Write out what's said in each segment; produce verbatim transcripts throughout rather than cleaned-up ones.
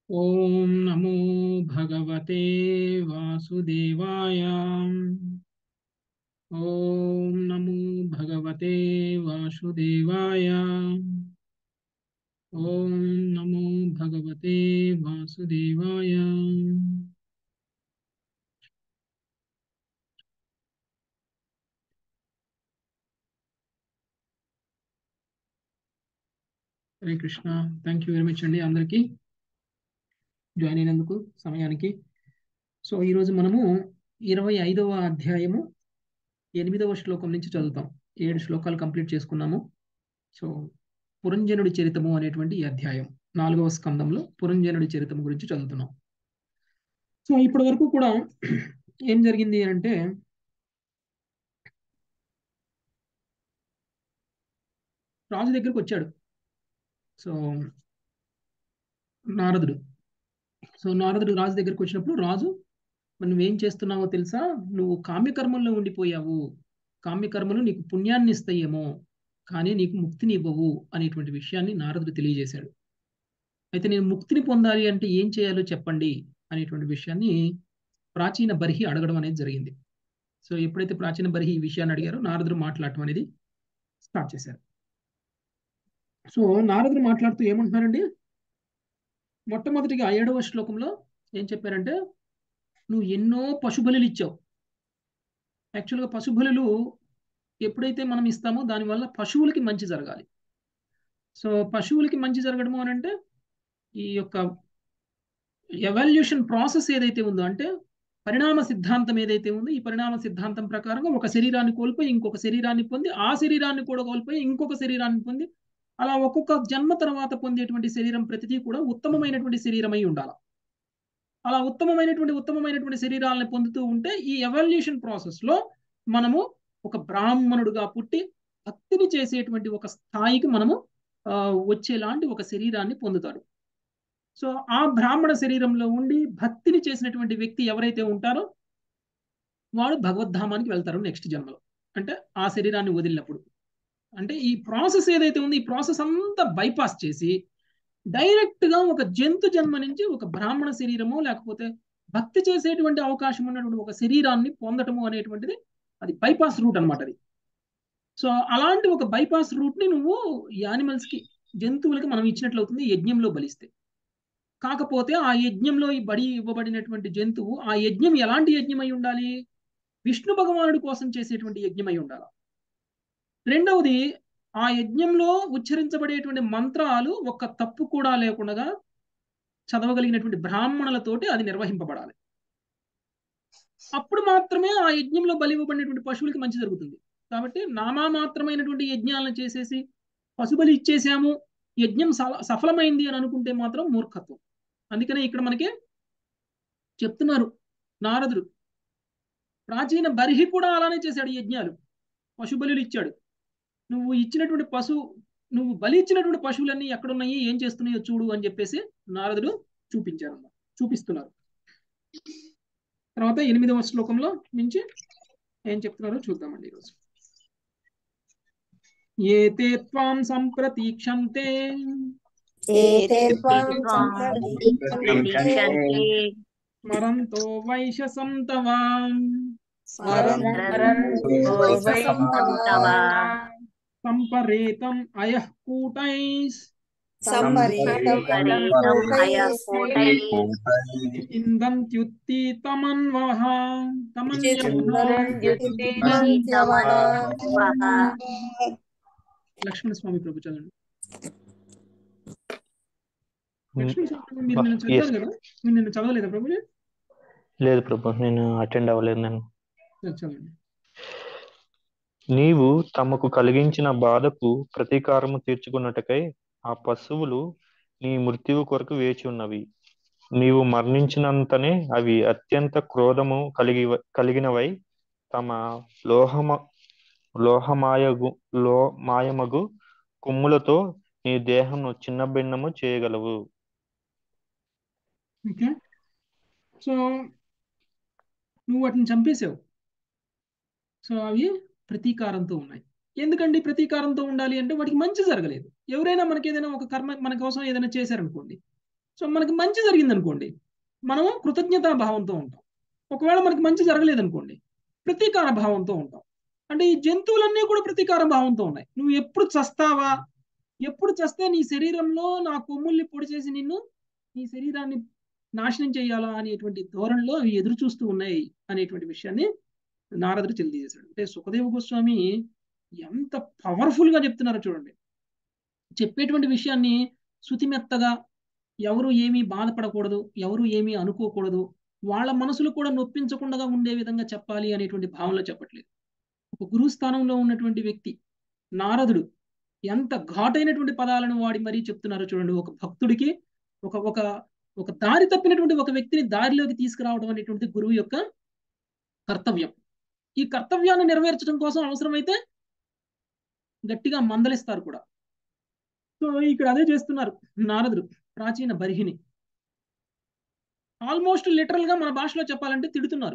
ओम नमो भगवते वासुदेवाय। ओम नमो भगवते वासुदेवाय। ओम नमो भगवते वासुदेवाय। హరే Krishna. Thank you very much అండి అందరికీ జాయిన్ అయినందుకు సమయానికి. సో ఈరోజు మనము ఇరవై ఐదవ అధ్యాయము ఎనిమిదవ శ్లోకం నుంచి చదువుతాం. ఏడు శ్లోకాలు కంప్లీట్ చేసుకున్నాము. సో పురంజనుడి చరితము అనేటువంటి ఈ అధ్యాయం నాలుగవ స్కందంలో పురంజనుడి చరితము గురించి చదువుతున్నాం. సో ఇప్పటి వరకు కూడా ఏం జరిగింది అంటే రాజు దగ్గరికి వచ్చాడు సో నారదుడు. సో నారదుడు రాజు దగ్గరికి వచ్చినప్పుడు రాజు, నువ్వేం చేస్తున్నావో తెలుసా, నువ్వు కామ్యకర్మల్లో ఉండిపోయావు, కామ్యకర్మలు నీకు పుణ్యాన్ని ఇస్తాయేమో కానీ నీకు ముక్తిని ఇవ్వవు అనేటువంటి విషయాన్ని నారదుడు తెలియజేశాడు. అయితే నేను ముక్తిని పొందాలి అంటే ఏం చేయాలో చెప్పండి అనేటువంటి విషయాన్ని ప్రాచీన బర్హి అడగడం అనేది జరిగింది. సో ఎప్పుడైతే ప్రాచీన బర్హి ఈ విషయాన్ని అడిగారో నారదుడు మాట్లాడటం అనేది స్టార్ట్ చేశారు. సో నారదుడు మాట్లాడుతూ ఏమంటున్నారండి, మొట్టమొదటిగా ఏడవ శ్లోకంలో ఏం చెప్పారంటే, నువ్వు ఎన్నో పశుబలులు ఇచ్చావు. యాక్చువల్గా పశుబలులు ఎప్పుడైతే మనం ఇస్తామో దానివల్ల పశువులకి మంచి జరగాలి. సో పశువులకి మంచి జరగడము అని అంటే ఈ యొక్క ఎవల్యూషన్ ప్రాసెస్ ఏదైతే ఉందో, అంటే పరిణామ సిద్ధాంతం ఏదైతే ఉందో, ఈ పరిణామ సిద్ధాంతం ప్రకారంగా ఒక శరీరాన్ని కోల్పోయి ఇంకొక శరీరాన్ని పొంది, ఆ శరీరాన్ని కూడా కోల్పోయి ఇంకొక శరీరాన్ని పొంది, అలా ఒక్కొక్క జన్మ తర్వాత పొందేటువంటి శరీరం ప్రతిదీ కూడా ఉత్తమమైనటువంటి శరీరమై ఉండాలి. అలా ఉత్తమమైనటువంటి ఉత్తమమైనటువంటి శరీరాలను పొందుతూ ఉంటే ఈ ఎవల్యూషన్ ప్రాసెస్ లో మనము ఒక బ్రాహ్మణుడుగా పుట్టి భక్తిని చేసేటువంటి ఒక స్థాయికి మనము వచ్చేలాంటి ఒక శరీరాన్ని పొందుతాడు. సో ఆ బ్రాహ్మణ శరీరంలో ఉండి భక్తిని చేసినటువంటి వ్యక్తి ఎవరైతే ఉంటారో వాడు భగవద్ధామానికి వెళ్తారు నెక్స్ట్ జన్మలో, అంటే ఆ శరీరాన్ని వదిలినప్పుడు. అంటే ఈ ప్రాసెస్ ఏదైతే ఉందో ఈ ప్రాసెస్ అంతా బైపాస్ చేసి డైరెక్ట్ గా ఒక జంతు జన్మ నుంచి ఒక బ్రాహ్మణ శరీరము లేకపోతే భక్తి చేసేటువంటి అవకాశం ఉన్నటువంటి ఒక శరీరాన్ని పొందటము అనేటువంటిది అది బైపాస్ రూట్ అనమాట అది. సో అలాంటి ఒక బైపాస్ రూట్ ని నువ్వు యానిమల్స్ కి, జంతువులకి మనం ఇచ్చినట్లు అవుతుంది యజ్ఞంలో బలిస్తే. కాకపోతే ఆ యజ్ఞంలో ఈ బడి ఇవ్వబడినటువంటి జంతువు ఆ యజ్ఞం ఎలాంటి యజ్ఞమై ఉండాలి, విష్ణు భగవానుడి కోసం చేసేటువంటి యజ్ఞమై ఉండాలి. రెండవది, ఆ యజ్ఞంలో ఉచ్చరించబడేటువంటి మంత్రాలు ఒక్క తప్పు కూడా లేకుండా చదవగలిగినటువంటి బ్రాహ్మణులతోటి అది నిర్వహింపబడాలి. అప్పుడు మాత్రమే ఆ యజ్ఞంలో బలి ఇవ్వబడినటువంటి పశువులకి మంచి జరుగుతుంది. కాబట్టి నామా మాత్రమైనటువంటి యజ్ఞాలను చేసేసి పశుబలి ఇచ్చేసాము, యజ్ఞం సఫలమైంది అని అనుకుంటే మాత్రం మూర్ఖత్వం. అందుకనే ఇక్కడ మనకి చెప్తున్నారు నారదుడు, ప్రాచీన బర్హి కూడా అలానే చేశాడు యజ్ఞాలు, పశుబలులు ఇచ్చాడు. నువ్వు ఇచ్చినటువంటి పశు నువ్వు బలి ఇచ్చినటువంటి పశువులన్నీ ఎక్కడున్నాయి, ఏం చేస్తున్నాయో చూడు అని చెప్పేసి నారదుడు చూపించారు, చూపిస్తున్నారు. తర్వాత ఎనిమిదవ శ్లోకంలో నుంచి ఏం చెప్తున్నారో చూద్దామండి ఈరోజు. ఏతే త్వాం సంప్రతీక్షంతే స్మరంతో వైశసం తవ సంపరేతం అయః కూటైస్ ఇందంత్యుత్తితమన్వః లక్ష్మణ స్వామి ప్రభు చదవండి. లక్ష్మణ స్వామి మీరు నిన్న చదివారు కదా, మీరు నిన్న చదవలేదా ప్రభుజీ? లేదు ప్రభు, నేను అటెండ్ అవ్వలేదు. నేను చదవండి. నీవు తమకు కలిగించిన బాధకు ప్రతీకారము తీర్చుకున్నట్టుకై ఆ పశువులు నీ మృత్యువు కొరకు వేచి ఉన్నవి. నీవు మరణించినంతనే అవి అత్యంత క్రోధము కలిగి కలిగినవై తమ లోహమ లోహమాయగు లో మాయమగు కొమ్ములతో నీ దేహంను చిన్న భిన్నము చేయగలవు. ఓకే, సో నువ్వు వాటిని చంపేశావు. సో అవి ప్రతీకారంతో ఉన్నాయి. ఎందుకండి ప్రతీకారంతో ఉండాలి అంటే వాటికి మంచి జరగలేదు. ఎవరైనా మనకి ఏదైనా ఒక కర్మ మన కోసం ఏదైనా చేశారనుకోండి, సో మనకి మంచి జరిగింది అనుకోండి, మనము కృతజ్ఞతా భావంతో ఉంటాం. ఒకవేళ మనకి మంచి జరగలేదనుకోండి, ప్రతీకార భావంతో ఉంటాం. అంటే ఈ జంతువులన్నీ కూడా ప్రతీకార భావంతో ఉన్నాయి. నువ్వు ఎప్పుడు చస్తావా, ఎప్పుడు చస్తే నీ శరీరంలో నా కొమ్ముల్ని పొడి చేసి నిన్ను, నీ శరీరాన్ని నాశనం చేయాలా అనేటువంటి ధోరణిలో అవి ఎదురు చూస్తూ ఉన్నాయి అనేటువంటి విషయాన్ని నారదుడు తెలియజేశాడు. అంటే సుఖదేవ గోస్వామి ఎంత పవర్ఫుల్ గా చెప్తున్నారో చూడండి. చెప్పేటువంటి విషయాన్ని శుతిమెత్తగా, ఎవరు ఏమీ బాధపడకూడదు, ఎవరు ఏమీ అనుకోకూడదు, వాళ్ళ మనసులు కూడా నొప్పించకుండా ఉండే విధంగా చెప్పాలి అనేటువంటి భావనలో చెప్పట్లేదు. ఒక గురువు స్థానంలో ఉన్నటువంటి వ్యక్తి నారదుడు ఎంత ఘాటైనటువంటి పదాలను వాడి మరీ చెప్తున్నారో చూడండి. ఒక భక్తుడికి ఒక ఒక ఒక దారి తప్పినటువంటి ఒక వ్యక్తిని దారిలోకి తీసుకురావడం అనేటువంటి గురువు యొక్క కర్తవ్యం. ఈ కర్తవ్యాన్ని నెరవేర్చడం కోసం అవసరమైతే గట్టిగా మందలిస్తారు కూడా. సో ఇక్కడ అదే చేస్తున్నారు నారదుడు. ప్రాచీన బర్హిని ఆల్మోస్ట్ లిటరల్ గా మన భాషలో చెప్పాలంటే తిడుతున్నారు.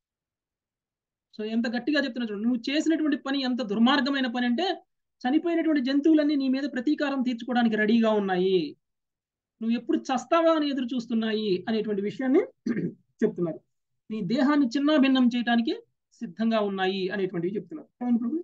సో ఎంత గట్టిగా చెప్తున్నా చూడండి. నువ్వు చేసినటువంటి పని ఎంత దుర్మార్గమైన పని అంటే, చనిపోయినటువంటి జంతువులన్నీ నీ మీద ప్రతీకారం తీర్చుకోవడానికి రెడీగా ఉన్నాయి, నువ్వు ఎప్పుడు చస్తావా అని ఎదురు చూస్తున్నాయి అనేటువంటి విషయాన్ని చెప్తున్నారు. నీ దేహాన్ని చిన్న భిన్నం చేయడానికి సిద్ధంగా ఉన్నాయి అనేటువంటివి చెప్తున్నారు. అవును ప్రభు.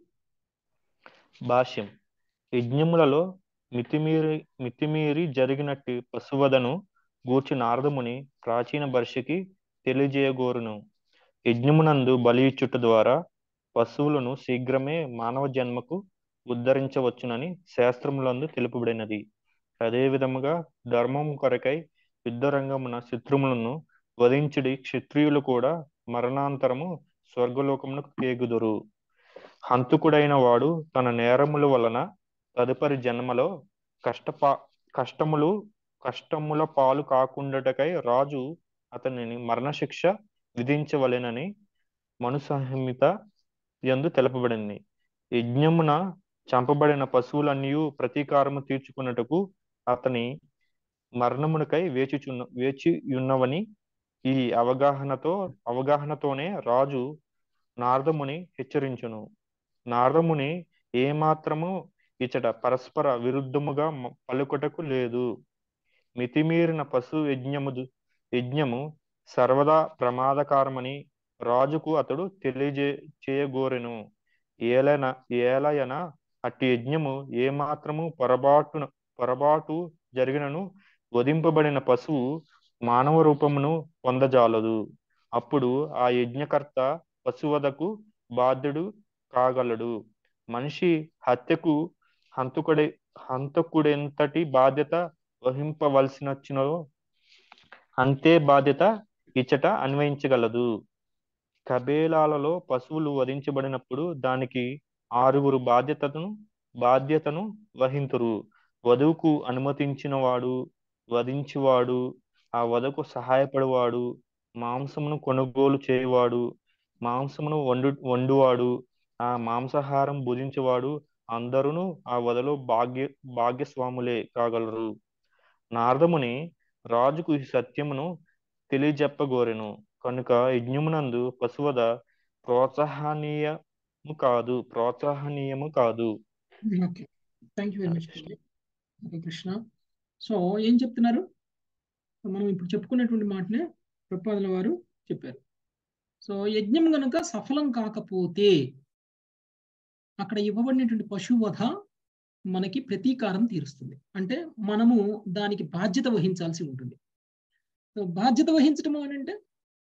భాష్యం. యజ్ఞములలో మితిమీరి మితిమీరి జరిగినట్టు పశువధను గూర్చి నారదముని ప్రాచీన బర్షికి తెలియజేయగోరును. యజ్ఞమునందు బలి ఇచ్చుట ద్వారా పశువులను శీఘ్రమే మానవ జన్మకు ఉద్ధరించవచ్చునని శాస్త్రములందు తెలుపబడినది. అదే విధముగా ధర్మము కొరకై యుద్ధరంగమున శత్రువులను వధించుడి క్షత్రియులు కూడా మరణాంతరము స్వర్గలోకమునకు కేగుదురు. హంతకుడైన వాడు తన నేరముల వలన తదుపరి జన్మలో కష్టపా కష్టములు కష్టముల పాలు కాకుండాటకై రాజు అతనిని మరణశిక్ష విధించవలెనని మనుసంహిత యందు తెలుపబడింది. యజ్ఞమున చంపబడిన పశువులన్నీ ప్రతీకారము తీర్చుకున్నటకు అతని మరణమునకై వేచిచున్న వేచి ఉన్నవని ఈ అవగాహనతో అవగాహనతోనే రాజు నారదముని హెచ్చరించును. నారదముని ఏమాత్రము ఇచ్చట పరస్పర విరుద్ధముగా పలుకుటకు లేదు. మితిమీరిన పశు యజ్ఞము యజ్ఞము సర్వదా ప్రమాదకరమని రాజుకు అతడు తెలియజే చేయగోరెను. ఏలన ఏలయన అట్టి యజ్ఞము ఏమాత్రము పొరబాటున పొరబాటు జరిగినను వధింపబడిన పశువు మానవ రూపమును పొందజాలదు. అప్పుడు ఆ యజ్ఞకర్త పశువధకు బాధ్యుడు కాగలడు. మనిషి హత్యకు హంతకుడి హంతకుడెంతటి బాధ్యత వహింపవలసినచ్చినో అంతే బాధ్యత ఇచ్చట అన్వయించగలదు. కబేలాలలో పశువులు వధించబడినప్పుడు దానికి ఆరుగురు బాధ్యతను బాధ్యతను వహింతురు. వధువుకు అనుమతించినవాడు, వధించువాడు, ఆ వధకు సహాయపడువాడు, మాంసమును కొనుగోలు చేయువాడు, మాంసమును వండు వండువాడు, ఆ మాంసాహారం భుజించేవాడు అందరూ ఆ వధలో భాగ్య భాగ్యస్వాములే కాగలరు. నారదముని రాజుకు ఈ సత్యమును తెలియజెప్పగోరెను. కనుక యజ్ఞమునందు పశువధ ప్రోత్సాహనీయము కాదు ప్రోత్సాహనీయము కాదు. Okay, thank you very much. హరే కృష్ణ. సో ఏం చెప్తున్నారు? మనం ఇప్పుడు చెప్పుకునేటువంటి మాటనే ప్రభుపాదుల వారు చెప్పారు. సో యజ్ఞం కనుక సఫలం కాకపోతే అక్కడ ఇవ్వబడినటువంటి పశువధ మనకి ప్రతీకారం తీరుస్తుంది. అంటే మనము దానికి బాధ్యత వహించాల్సి ఉంటుంది. సో బాధ్యత వహించడం అని అంటే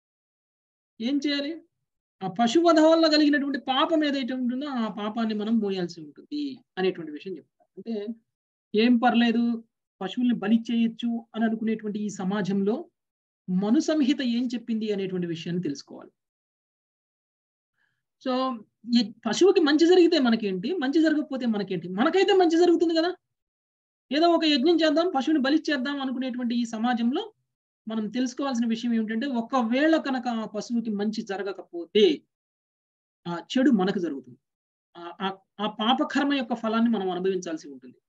ఏం చేయాలి? ఆ పశువధ వల్ల కలిగినటువంటి పాపం ఏదైతే ఉంటుందో ఆ పాపాన్ని మనం మోయాల్సి ఉంటుంది అనేటువంటి విషయం చెప్తారు. అంటే ఏం పర్లేదు, పశువుల్ని బలి చేయొచ్చు అని అనుకునేటువంటి ఈ సమాజంలో మను సంహిత ఏం చెప్పింది అనేటువంటి విషయాన్ని తెలుసుకోవాలి. సో ఈ పశువుకి మంచి జరిగితే మనకేంటి, మంచి జరగకపోతే మనకేంటి? మనకైతే మంచి జరుగుతుంది కదా. ఏదో ఒక యజ్ఞం చేద్దాం, పశువుని బలి చేద్దాం అనుకునేటువంటి ఈ సమాజంలో మనం తెలుసుకోవాల్సిన విషయం ఏమిటంటే, ఒకవేళ కనుక ఆ పశువుకి మంచి జరగకపోతే ఆ చెడు మనకు జరుగుతుంది. ఆ పాపకర్మ యొక్క ఫలాన్ని మనం అనుభవించాల్సి ఉంటుంది.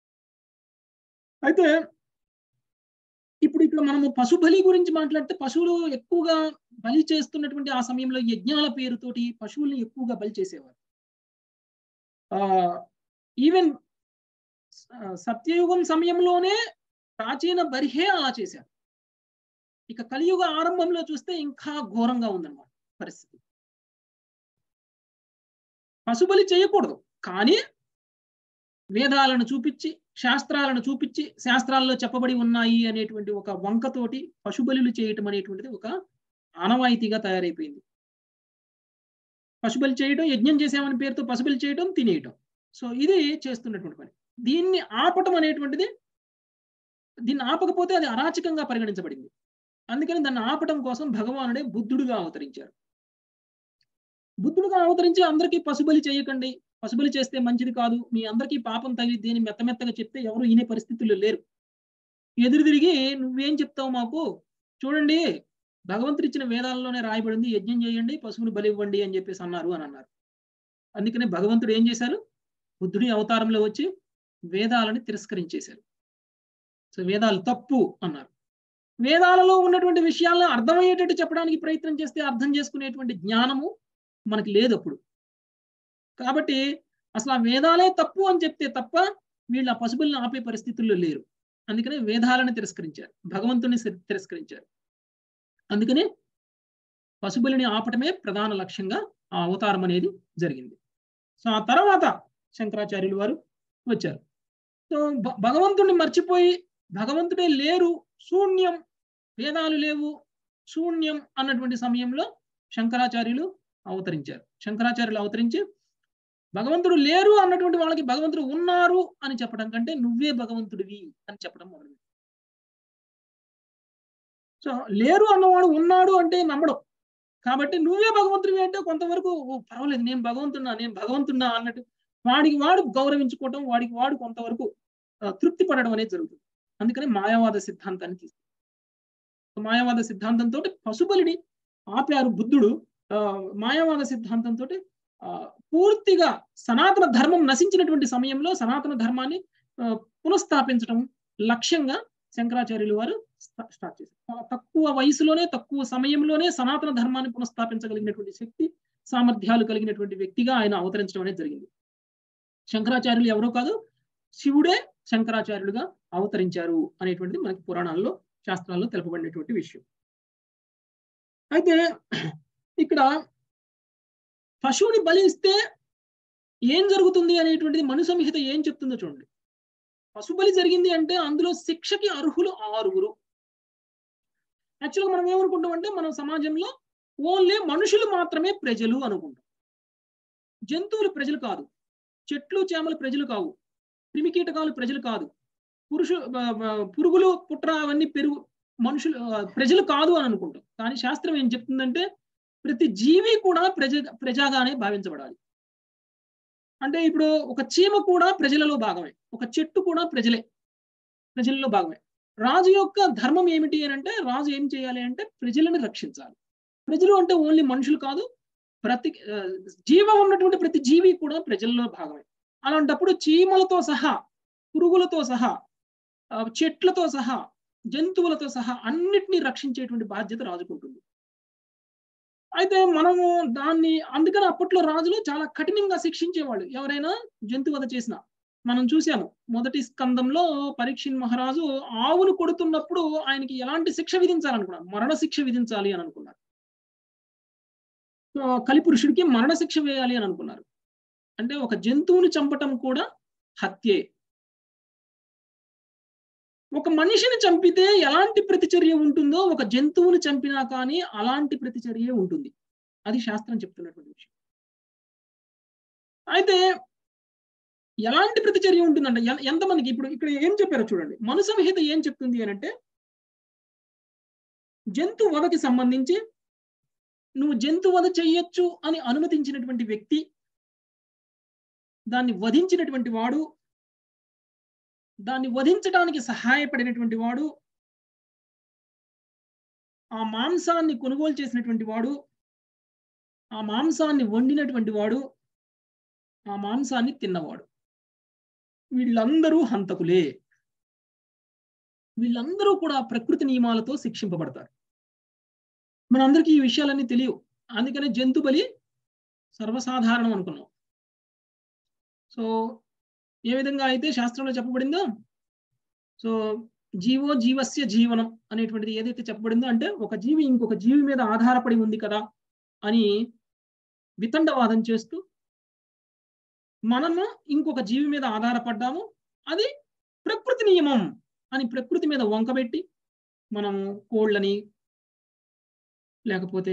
అయితే ఇప్పుడు ఇక్కడ మనము పశు బలి గురించి మాట్లాడితే, పశువులు ఎక్కువగా బలి చేస్తున్నటువంటి ఆ సమయంలో యజ్ఞాల పేరుతోటి పశువుల్ని ఎక్కువగా బలి చేసేవారు. ఆ ఈవెన్ సత్యయుగం సమయంలోనే ప్రాచీన బర్హే అలా చేశారు. ఇక కలియుగ ఆరంభంలో చూస్తే ఇంకా ఘోరంగా ఉందన్నమాట పరిస్థితి. పశుబలి చేయకూడదు, కానీ వేదాలను చూపించి, శాస్త్రాలను చూపించి, శాస్త్రాల్లో చెప్పబడి ఉన్నాయి అనేటువంటి ఒక వంకతోటి పశుబలులు చేయటం అనేటువంటిది ఒక ఆనవాయితీగా తయారైపోయింది. పశుబలి చేయటం, యజ్ఞం చేసామని పేరుతో పశుబలి చేయటం, తినేయటం. సో ఇది చేస్తున్నటువంటి పని. దీన్ని ఆపటం అనేటువంటిది, దీన్ని ఆపకపోతే అది అరాచకంగా పరిగణించబడింది. అందుకని దాన్ని ఆపటం కోసం భగవానుడే బుద్ధుడుగా అవతరించారు. బుద్ధుడుగా అవతరించి అందరికీ పశుబలి చేయకండి, పశుబలి చేస్తే మంచిది కాదు, మీ అందరికీ పాపం తగిలిద్ది అని మెత్త మెత్తగా చెప్తే ఎవరు ఈనే పరిస్థితుల్లో లేరు. ఎదురు తిరిగి నువ్వేం చెప్తావు మాకు, చూడండి భగవంతుడు ఇచ్చిన వేదాల్లోనే రాయబడింది, యజ్ఞం చేయండి, పశువుని బలి ఇవ్వండి అని చెప్పేసి అన్నారు అని అన్నారు. అందుకనే భగవంతుడు ఏం చేశారు, బుద్ధుడి అవతారంలో వచ్చి వేదాలని తిరస్కరించేశారు. సో వేదాలు తప్పు అన్నారు. వేదాలలో ఉన్నటువంటి విషయాలను అర్థమయ్యేటట్టు చెప్పడానికి ప్రయత్నం చేస్తే అర్థం చేసుకునేటువంటి జ్ఞానము మనకి లేదు అప్పుడు. కాబట్టి అసలు ఆ వేదాలే తప్పు అని చెప్తే తప్ప వీళ్ళు ఆ పశుబలిని ఆపే పరిస్థితుల్లో లేరు. అందుకనే వేదాలను తిరస్కరించారు, భగవంతుని తిరస్కరించారు. అందుకనే పశుబలిని ఆపటమే ప్రధాన లక్ష్యంగా ఆ అవతారం అనేది జరిగింది. సో ఆ తర్వాత శంకరాచార్యులు వారు వచ్చారు. సో భగవంతుడిని మర్చిపోయి భగవంతుడే లేరు, శూన్యం, వేదాలు లేవు, శూన్యం అన్నటువంటి సమయంలో శంకరాచార్యులు అవతరించారు. శంకరాచార్యులు అవతరించి భగవంతుడు లేరు అన్నటువంటి వాళ్ళకి భగవంతుడు ఉన్నారు అని చెప్పడం కంటే నువ్వే భగవంతుడివి అని చెప్పడం మొదలు. సో లేరు అన్నవాడు ఉన్నాడు అంటే నమ్మడం, కాబట్టి నువ్వే భగవంతుడివి అంటే కొంతవరకు పర్వాలేదు, నేను భగవంతున్నా నేను భగవంతున్నా అన్నట్టు వాడికి వాడు గౌరవించుకోవటం, వాడికి వాడు కొంతవరకు తృప్తి పడడం అనేది జరుగుతుంది. అందుకని మాయావాద సిద్ధాంతాన్ని తీసుకు మాయావాద సిద్ధాంతంతో పశుబలిని ఆపారు బుద్ధుడు. మాయావాద సిద్ధాంతంతో పూర్తిగా సనాతన ధర్మం నశించినటువంటి సమయంలో సనాతన ధర్మాన్ని పునఃస్థాపించడం లక్ష్యంగా శంకరాచార్యులు వారు స్టార్ట్ చేశారు. చాలా తక్కువ వయసులోనే, తక్కువ సమయంలోనే సనాతన ధర్మాన్ని పునఃస్థాపించగలిగినటువంటి శక్తి, సామర్థ్యాలు కలిగినటువంటి వ్యక్తిగా ఆయన అవతరించడం అనేది జరిగింది. శంకరాచార్యులు ఎవరో కాదు, శివుడే శంకరాచార్యులుగా అవతరించారు అనేటువంటిది మనకి పురాణాల్లో, శాస్త్రాల్లో తెలుపబడినటువంటి విషయం. అయితే ఇక్కడ పశువుని బలి ఇస్తే ఏం జరుగుతుంది అనేటువంటిది మను సంహిత ఏం చెప్తుందో చూడండి. పశుబలి జరిగింది అంటే అందులో శిక్షకి అర్హులు ఆరుగురు. యాక్చువల్గా మనం ఏమనుకుంటాం అంటే మనం సమాజంలో ఓన్లీ మనుషులు మాత్రమే ప్రజలు అనుకుంటాం. జంతువులు ప్రజలు కాదు, చెట్లు చేమలు ప్రజలు కావు, క్రిమికీటకాలు ప్రజలు కాదు, పురుషు పురుగులు పుట్ర అవన్నీ పెరుగు మనుషులు ప్రజలు కాదు అని అనుకుంటాం. కానీ శాస్త్రం ఏం చెప్తుందంటే ప్రతి జీవి కూడా ప్రజ ప్రజాగానే భావించబడాలి. అంటే ఇప్పుడు ఒక చీమ కూడా ప్రజలలో భాగమే, ఒక చెట్టు కూడా ప్రజలే, ప్రజలలో భాగమే. రాజు యొక్క ధర్మం ఏమిటి అని అంటే రాజు ఏం చేయాలి అంటే ప్రజలను రక్షించాలి. ప్రజలు అంటే ఓన్లీ మనుషులు కాదు, ప్రతి జీవం ఉన్నటువంటి ప్రతి జీవి కూడా ప్రజల్లో భాగమే. అలాంటప్పుడు చీమలతో సహా, పురుగులతో సహా, చెట్లతో సహా, జంతువులతో సహా అన్నిటినీ రక్షించేటువంటి బాధ్యత రాజుకుంటుంది. అయితే మనము దాన్ని అందుకని అప్పట్లో రాజులు చాలా కఠినంగా శిక్షించేవాళ్ళు ఎవరైనా జంతువధ చేసినా. మనం చూసాము మొదటి స్కందంలో పరీక్షిత్ మహారాజు ఆవును కొడుతున్నప్పుడు ఆయనకి ఎలాంటి శిక్ష విధించాలనుకున్నారు, మరణ శిక్ష విధించాలి అని అనుకున్నారు. కలిపురుషుడికి మరణ శిక్ష వేయాలి అని అనుకున్నారు. అంటే ఒక జంతువుని చంపటం కూడా హత్యే. ఒక మనిషిని చంపితే ఎలాంటి ప్రతిచర్య ఉంటుందో ఒక జంతువుని చంపినా కానీ అలాంటి ప్రతిచర్య ఉంటుంది. అది శాస్త్రం చెప్తున్నటువంటి విషయం. అయితే ఎలాంటి ప్రతిచర్య ఉంటుందంటే ఎంతమందికి ఇప్పుడు ఇక్కడ ఏం చెప్పారో చూడండి. మను సంహిత ఏం చెప్తుంది అని అంటే జంతు వధకి సంబంధించి నువ్వు జంతు వధ చెయ్యొచ్చు అని అనుమతించినటువంటి వ్యక్తి, దాన్ని వధించినటువంటి వాడు, దాన్ని వధించడానికి సహాయపడినటువంటి వాడు, ఆ మాంసాన్ని కొనుగోలు చేసినటువంటి వాడు, ఆ మాంసాన్ని వండినటువంటి వాడు, ఆ మాంసాన్ని తిన్నవాడు, వీళ్ళందరూ హంతకులే. వీళ్ళందరూ కూడా ప్రకృతి నియమాలతో శిక్షింపబడతారు. మనందరికీ ఈ విషయాలన్నీ తెలియవు. అందుకనే జంతు బలి సర్వసాధారణం అనుకున్నాం. సో ఏ విధంగా అయితే శాస్త్రంలో చెప్పబడిందో, సో జీవో జీవస్య జీవనం అనేటువంటిది ఏదైతే చెప్పబడిందో, అంటే ఒక జీవి ఇంకొక జీవి మీద ఆధారపడి ఉంది కదా అని వితండవాదం చేస్తూ, మనము ఇంకొక జీవి మీద ఆధారపడ్డాము, అది ప్రకృతి నియమం అని ప్రకృతి మీద వంకబెట్టి మనము కోళ్ళని లేకపోతే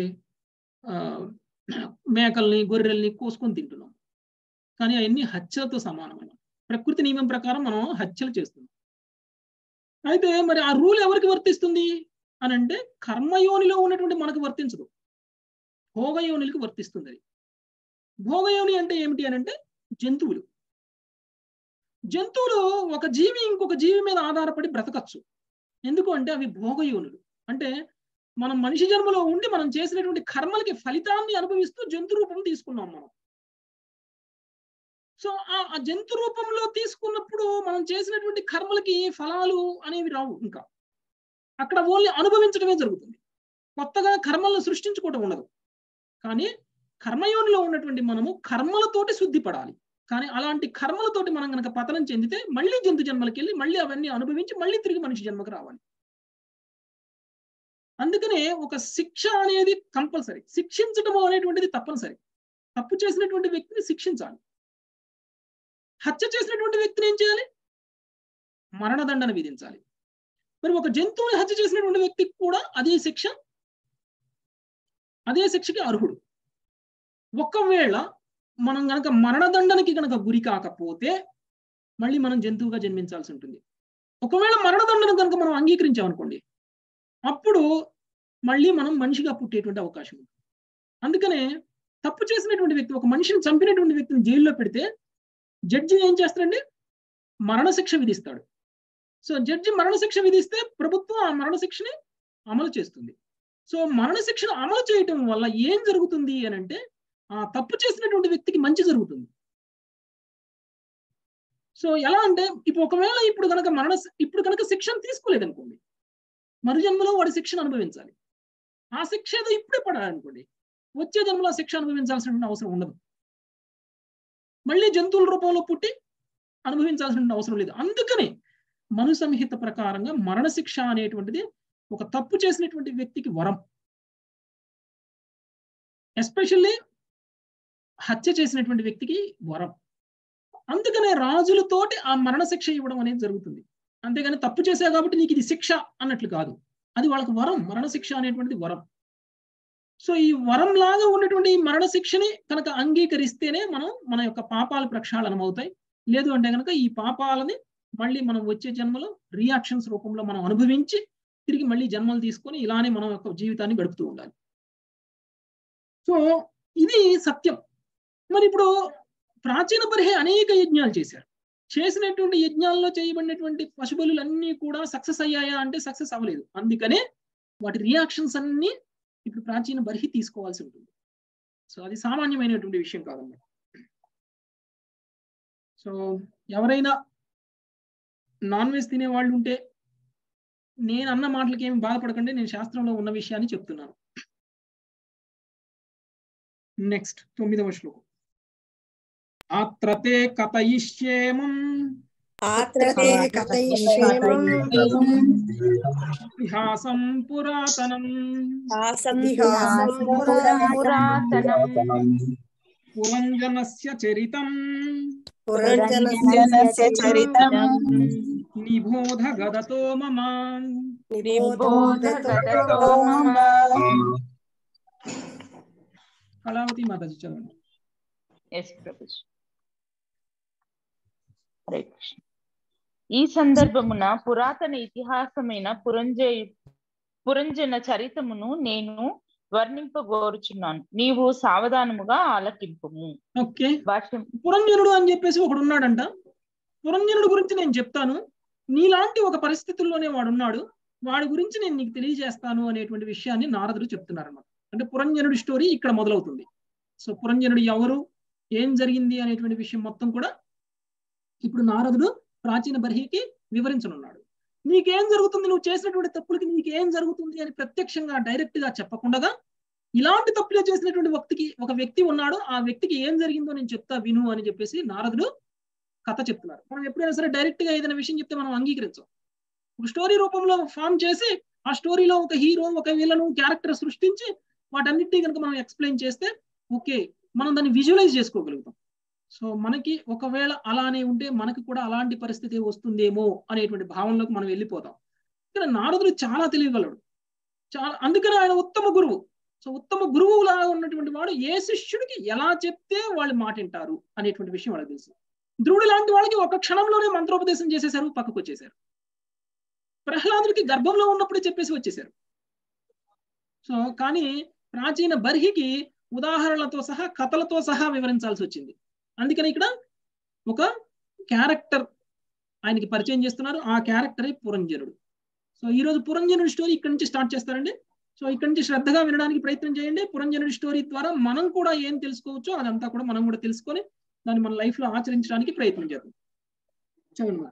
మేకల్ని గొర్రెల్ని కోసుకొని తింటున్నాం. కానీ అవన్నీ హత్యలతో సమానమైన ప్రకృతి నియమం ప్రకారం మనం హత్యలు చేస్తున్నాం. అయితే మరి ఆ రూల్ ఎవరికి వర్తిస్తుంది అని అంటే, కర్మయోనిలో ఉన్నటువంటి మనకు వర్తించదు, భోగయోనికి వర్తిస్తుంది. అది భోగయోని అంటే ఏమిటి అని అంటే జంతువులు. జంతువులు ఒక జీవి ఇంకొక జీవి మీద ఆధారపడి బ్రతకచ్చు. ఎందుకు అంటే అవి భోగయోనులు. అంటే మనం మనిషి జన్మలో ఉండి మనం చేసినటువంటి కర్మలకి ఫలితాన్ని అనుభవిస్తూ జంతు రూపం తీసుకున్నాం మనం. సో ఆ జంతు రూపంలో తీసుకున్నప్పుడు మనం చేసినటువంటి కర్మలకి ఫలాలు అనేవి రావు. ఇంకా అక్కడ ఓన్లీ అనుభవించడమే జరుగుతుంది. కొత్తగా కర్మలను సృష్టించుకోవటం ఉండదు. కానీ కర్మయోనిలో ఉన్నటువంటి మనము కర్మలతోటి శుద్ధి పడాలి. కానీ అలాంటి కర్మలతోటి మనం కనుక పతనం చెందితే మళ్ళీ జంతు జన్మలకి వెళ్ళి మళ్ళీ అవన్నీ అనుభవించి మళ్ళీ తిరిగి మనిషి జన్మకు రావాలి. అందుకనే ఒక శిక్ష అనేది కంపల్సరీ. శిక్షించడం అనేటువంటిది తప్పనిసరి. తప్పు చేసినటువంటి వ్యక్తిని శిక్షించాలి. హత్య చేసినటువంటి వ్యక్తిని ఏం చేయాలి? మరణదండన విధించాలి. మరి ఒక జంతువుని హత్య చేసినటువంటి వ్యక్తికి కూడా అదే శిక్ష, అదే శిక్షకి అర్హుడు. ఒకవేళ మనం గనక మరణదండనకి గనక గురి కాకపోతే మళ్ళీ మనం జంతువుగా జన్మించాల్సి ఉంటుంది. ఒకవేళ మరణదండన కనుక మనం అంగీకరించామనుకోండి, అప్పుడు మళ్ళీ మనం మనిషిగా పుట్టేటువంటి అవకాశం ఉంది. అందుకనే తప్పు చేసినటువంటి వ్యక్తి, ఒక మనిషిని చంపినటువంటి వ్యక్తిని జైల్లో పెడితే జడ్జి ఏం చేస్తాడండి? మరణశిక్ష విధిస్తాడు. సో జడ్జి మరణశిక్ష విధిస్తే ప్రభుత్వం ఆ మరణశిక్షని అమలు చేస్తుంది. సో మరణశిక్షను అమలు చేయటం వల్ల ఏం జరుగుతుంది అని అంటే, ఆ తప్పు చేసినటువంటి వ్యక్తికి మంచి జరుగుతుంది. సో ఎలా అంటే, ఇప్పుడు ఒకవేళ ఇప్పుడు కనుక మరణ ఇప్పుడు కనుక శిక్షను తీసుకోలేదనుకోండి, మరు జన్మలో వాడి శిక్షను అనుభవించాలి. ఆ శిక్ష ఏదో ఇప్పుడే పడాలనుకోండి, వచ్చే జన్మలో శిక్ష అనుభవించాల్సినటువంటి అవసరం ఉండదు. మళ్ళీ జంతువుల రూపంలో పుట్టి అనుభవించాల్సిన అవసరం లేదు. అందుకని మను సంహిత ప్రకారంగా మరణశిక్ష అనేటువంటిది ఒక తప్పు చేసినటువంటి వ్యక్తికి వరం. ఎస్పెషల్లీ హత్య చేసినటువంటి వ్యక్తికి వరం. అందుకనే రాజులతోటి ఆ మరణశిక్ష ఇవ్వడం అనేది జరుగుతుంది. అంతేగాని తప్పు చేశావు కాబట్టి నీకు ఇది శిక్ష అన్నట్లు కాదు. అది వాళ్ళకి వరం. మరణశిక్ష అనేటువంటిది వరం. సో ఈ వరం లాగా ఉన్నటువంటి మరణశిక్షని కనుక అంగీకరిస్తేనే మనం మన యొక్క పాపాలు ప్రక్షాళనం అవుతాయి. లేదు అంటే కనుక ఈ పాపాలని మళ్ళీ మనం వచ్చే జన్మలో రియాక్షన్స్ రూపంలో మనం అనుభవించి తిరిగి మళ్ళీ జన్మలు తీసుకొని ఇలానే మనం యొక్క జీవితాన్ని గడుపుతూ ఉండాలి. సో ఇది సత్యం. మరి ఇప్పుడు ప్రాచీన బర్హి అనేక యజ్ఞాలు చేశారు. చేసినటువంటి యజ్ఞాల్లో చేయబడినటువంటి పశుబలులన్నీ కూడా సక్సెస్ అయ్యాయా అంటే సక్సెస్ అవ్వలేదు. అందుకనే వాటి రియాక్షన్స్ అన్ని ఇప్పుడు ప్రాచీన బర్హి తీసుకోవాల్సి ఉంటుంది. సో అది సామాన్యమైనటువంటి విషయం కాదన్నమాట. సో ఎవరైనా నాన్ వెజ్ తినే వాళ్ళు ఉంటే నేను అన్న మాటలకి ఏమి బాధపడకండి, నేను శాస్త్రంలో ఉన్న విషయాన్ని చెప్తున్నాను. నెక్స్ట్ తొమ్మిదవ శ్లోకం. ఆత్రతే కథయిష్యేమం ఆత్రతే కథయిష్యేమం ఇతిహాసం పురాతనం ఇతిహాసం పురాతనం పురంజనస్య చరితం పురంజనస్య చరితం నిబోధ గదతో మమ నిబోధ గదతో మమ. కళావతి మాతాజీ చదవండి. ఎస్ ప్రభుజీ. హరే కృష్ణ. ఈ సందర్భమున పురాతన ఇతిహాసమైన పురంజ పురంజన చరితమును నేను వర్ణింపగోరుచున్నాను, నీవు సావధానముగా ఆలకింపుము. ఓకే, భాష్యం. పురంజనుడు అని చెప్పేసి ఒకడు ఉన్నాడంట. పురంజనుడు గురించి నేను చెప్తాను, నీలాంటి ఒక పరిస్థితుల్లోనే వాడు ఉన్నాడు, వాడి గురించి నేను నీకు తెలియజేస్తాను అనేటువంటి విషయాన్ని నారదుడు చెప్తున్నారు అన్నమాట. అంటే పురంజనుడి స్టోరీ ఇక్కడ మొదలవుతుంది. సో పురంజనుడు ఎవరు, ఏం జరిగింది అనేటువంటి విషయం మొత్తం కూడా ఇప్పుడు నారదుడు ప్రాచీన బర్హికి వివరించనున్నాడు. నీకేం జరుగుతుంది, నువ్వు చేసినటువంటి తప్పులకి నీకేం జరుగుతుంది అని ప్రత్యక్షంగా డైరెక్ట్ గా చెప్పకుండా, ఇలాంటి తప్పులే చేసినటువంటి వ్యక్తికి ఒక వ్యక్తి ఉన్నాడు, ఆ వ్యక్తికి ఏం జరిగిందో నేను చెప్తా విను అని చెప్పేసి నారదుడు కథ చెప్తున్నారు. మనం ఎప్పుడైనా సరే డైరెక్ట్ గా ఏదైనా విషయం చెప్తే మనం అంగీకరించాం. ఒక స్టోరీ రూపంలో ఫామ్ చేసి ఆ స్టోరీలో ఒక హీరో ఒక విలను క్యారెక్టర్ సృష్టించి వాటన్నిటినీ కనుక మనం ఎక్స్ప్లెయిన్ చేస్తే ఓకే మనం దాన్ని విజువలైజ్ చేసుకోగలుగుతాం. సో మనకి ఒకవేళ అలానే ఉంటే మనకి కూడా అలాంటి పరిస్థితి వస్తుందేమో అనేటువంటి భావనలోకి మనం వెళ్ళిపోతాం. ఇక్కడ నారదుడు చాలా తెలియగలడు, చాలా అందుకని ఆయన ఉత్తమ గురువు. సో ఉత్తమ గురువులా ఉన్నటువంటి వాడు ఏ శిష్యుడికి ఎలా చెప్తే వాళ్ళు మాట వింటారు అనేటువంటి విషయం వాళ్ళకి తెలుసు. ధ్రువుడు లాంటి వాళ్ళకి ఒక క్షణంలోనే మంత్రోపదేశం చేసేశారు, పక్కకు వచ్చేసారు. ప్రహ్లాదుడికి గర్భంలో ఉన్నప్పుడే చెప్పేసి వచ్చేసారు. సో కానీ ప్రాచీన బర్హికి ఉదాహరణలతో సహా కథలతో సహా వివరించాల్సి వచ్చింది. అందుకని ఇక్కడ ఒక క్యారెక్టర్ ఆయనకి పరిచయం చేస్తున్నారు, ఆ క్యారెక్టరే పురంజనుడు. సో ఈ రోజు పురంజనుడి స్టోరీ ఇక్కడ నుంచి స్టార్ట్ చేస్తారండి. సో ఇక్కడ నుంచి శ్రద్ధగా వినడానికి ప్రయత్నం చేయండి. పురంజనుడి స్టోరీ ద్వారా మనం కూడా ఏం తెలుసుకోవచ్చో అదంతా కూడా మనం కూడా తెలుసుకొని దాన్ని మన లైఫ్ లో ఆచరించడానికి ప్రయత్నం చేద్దాం. చదవండి.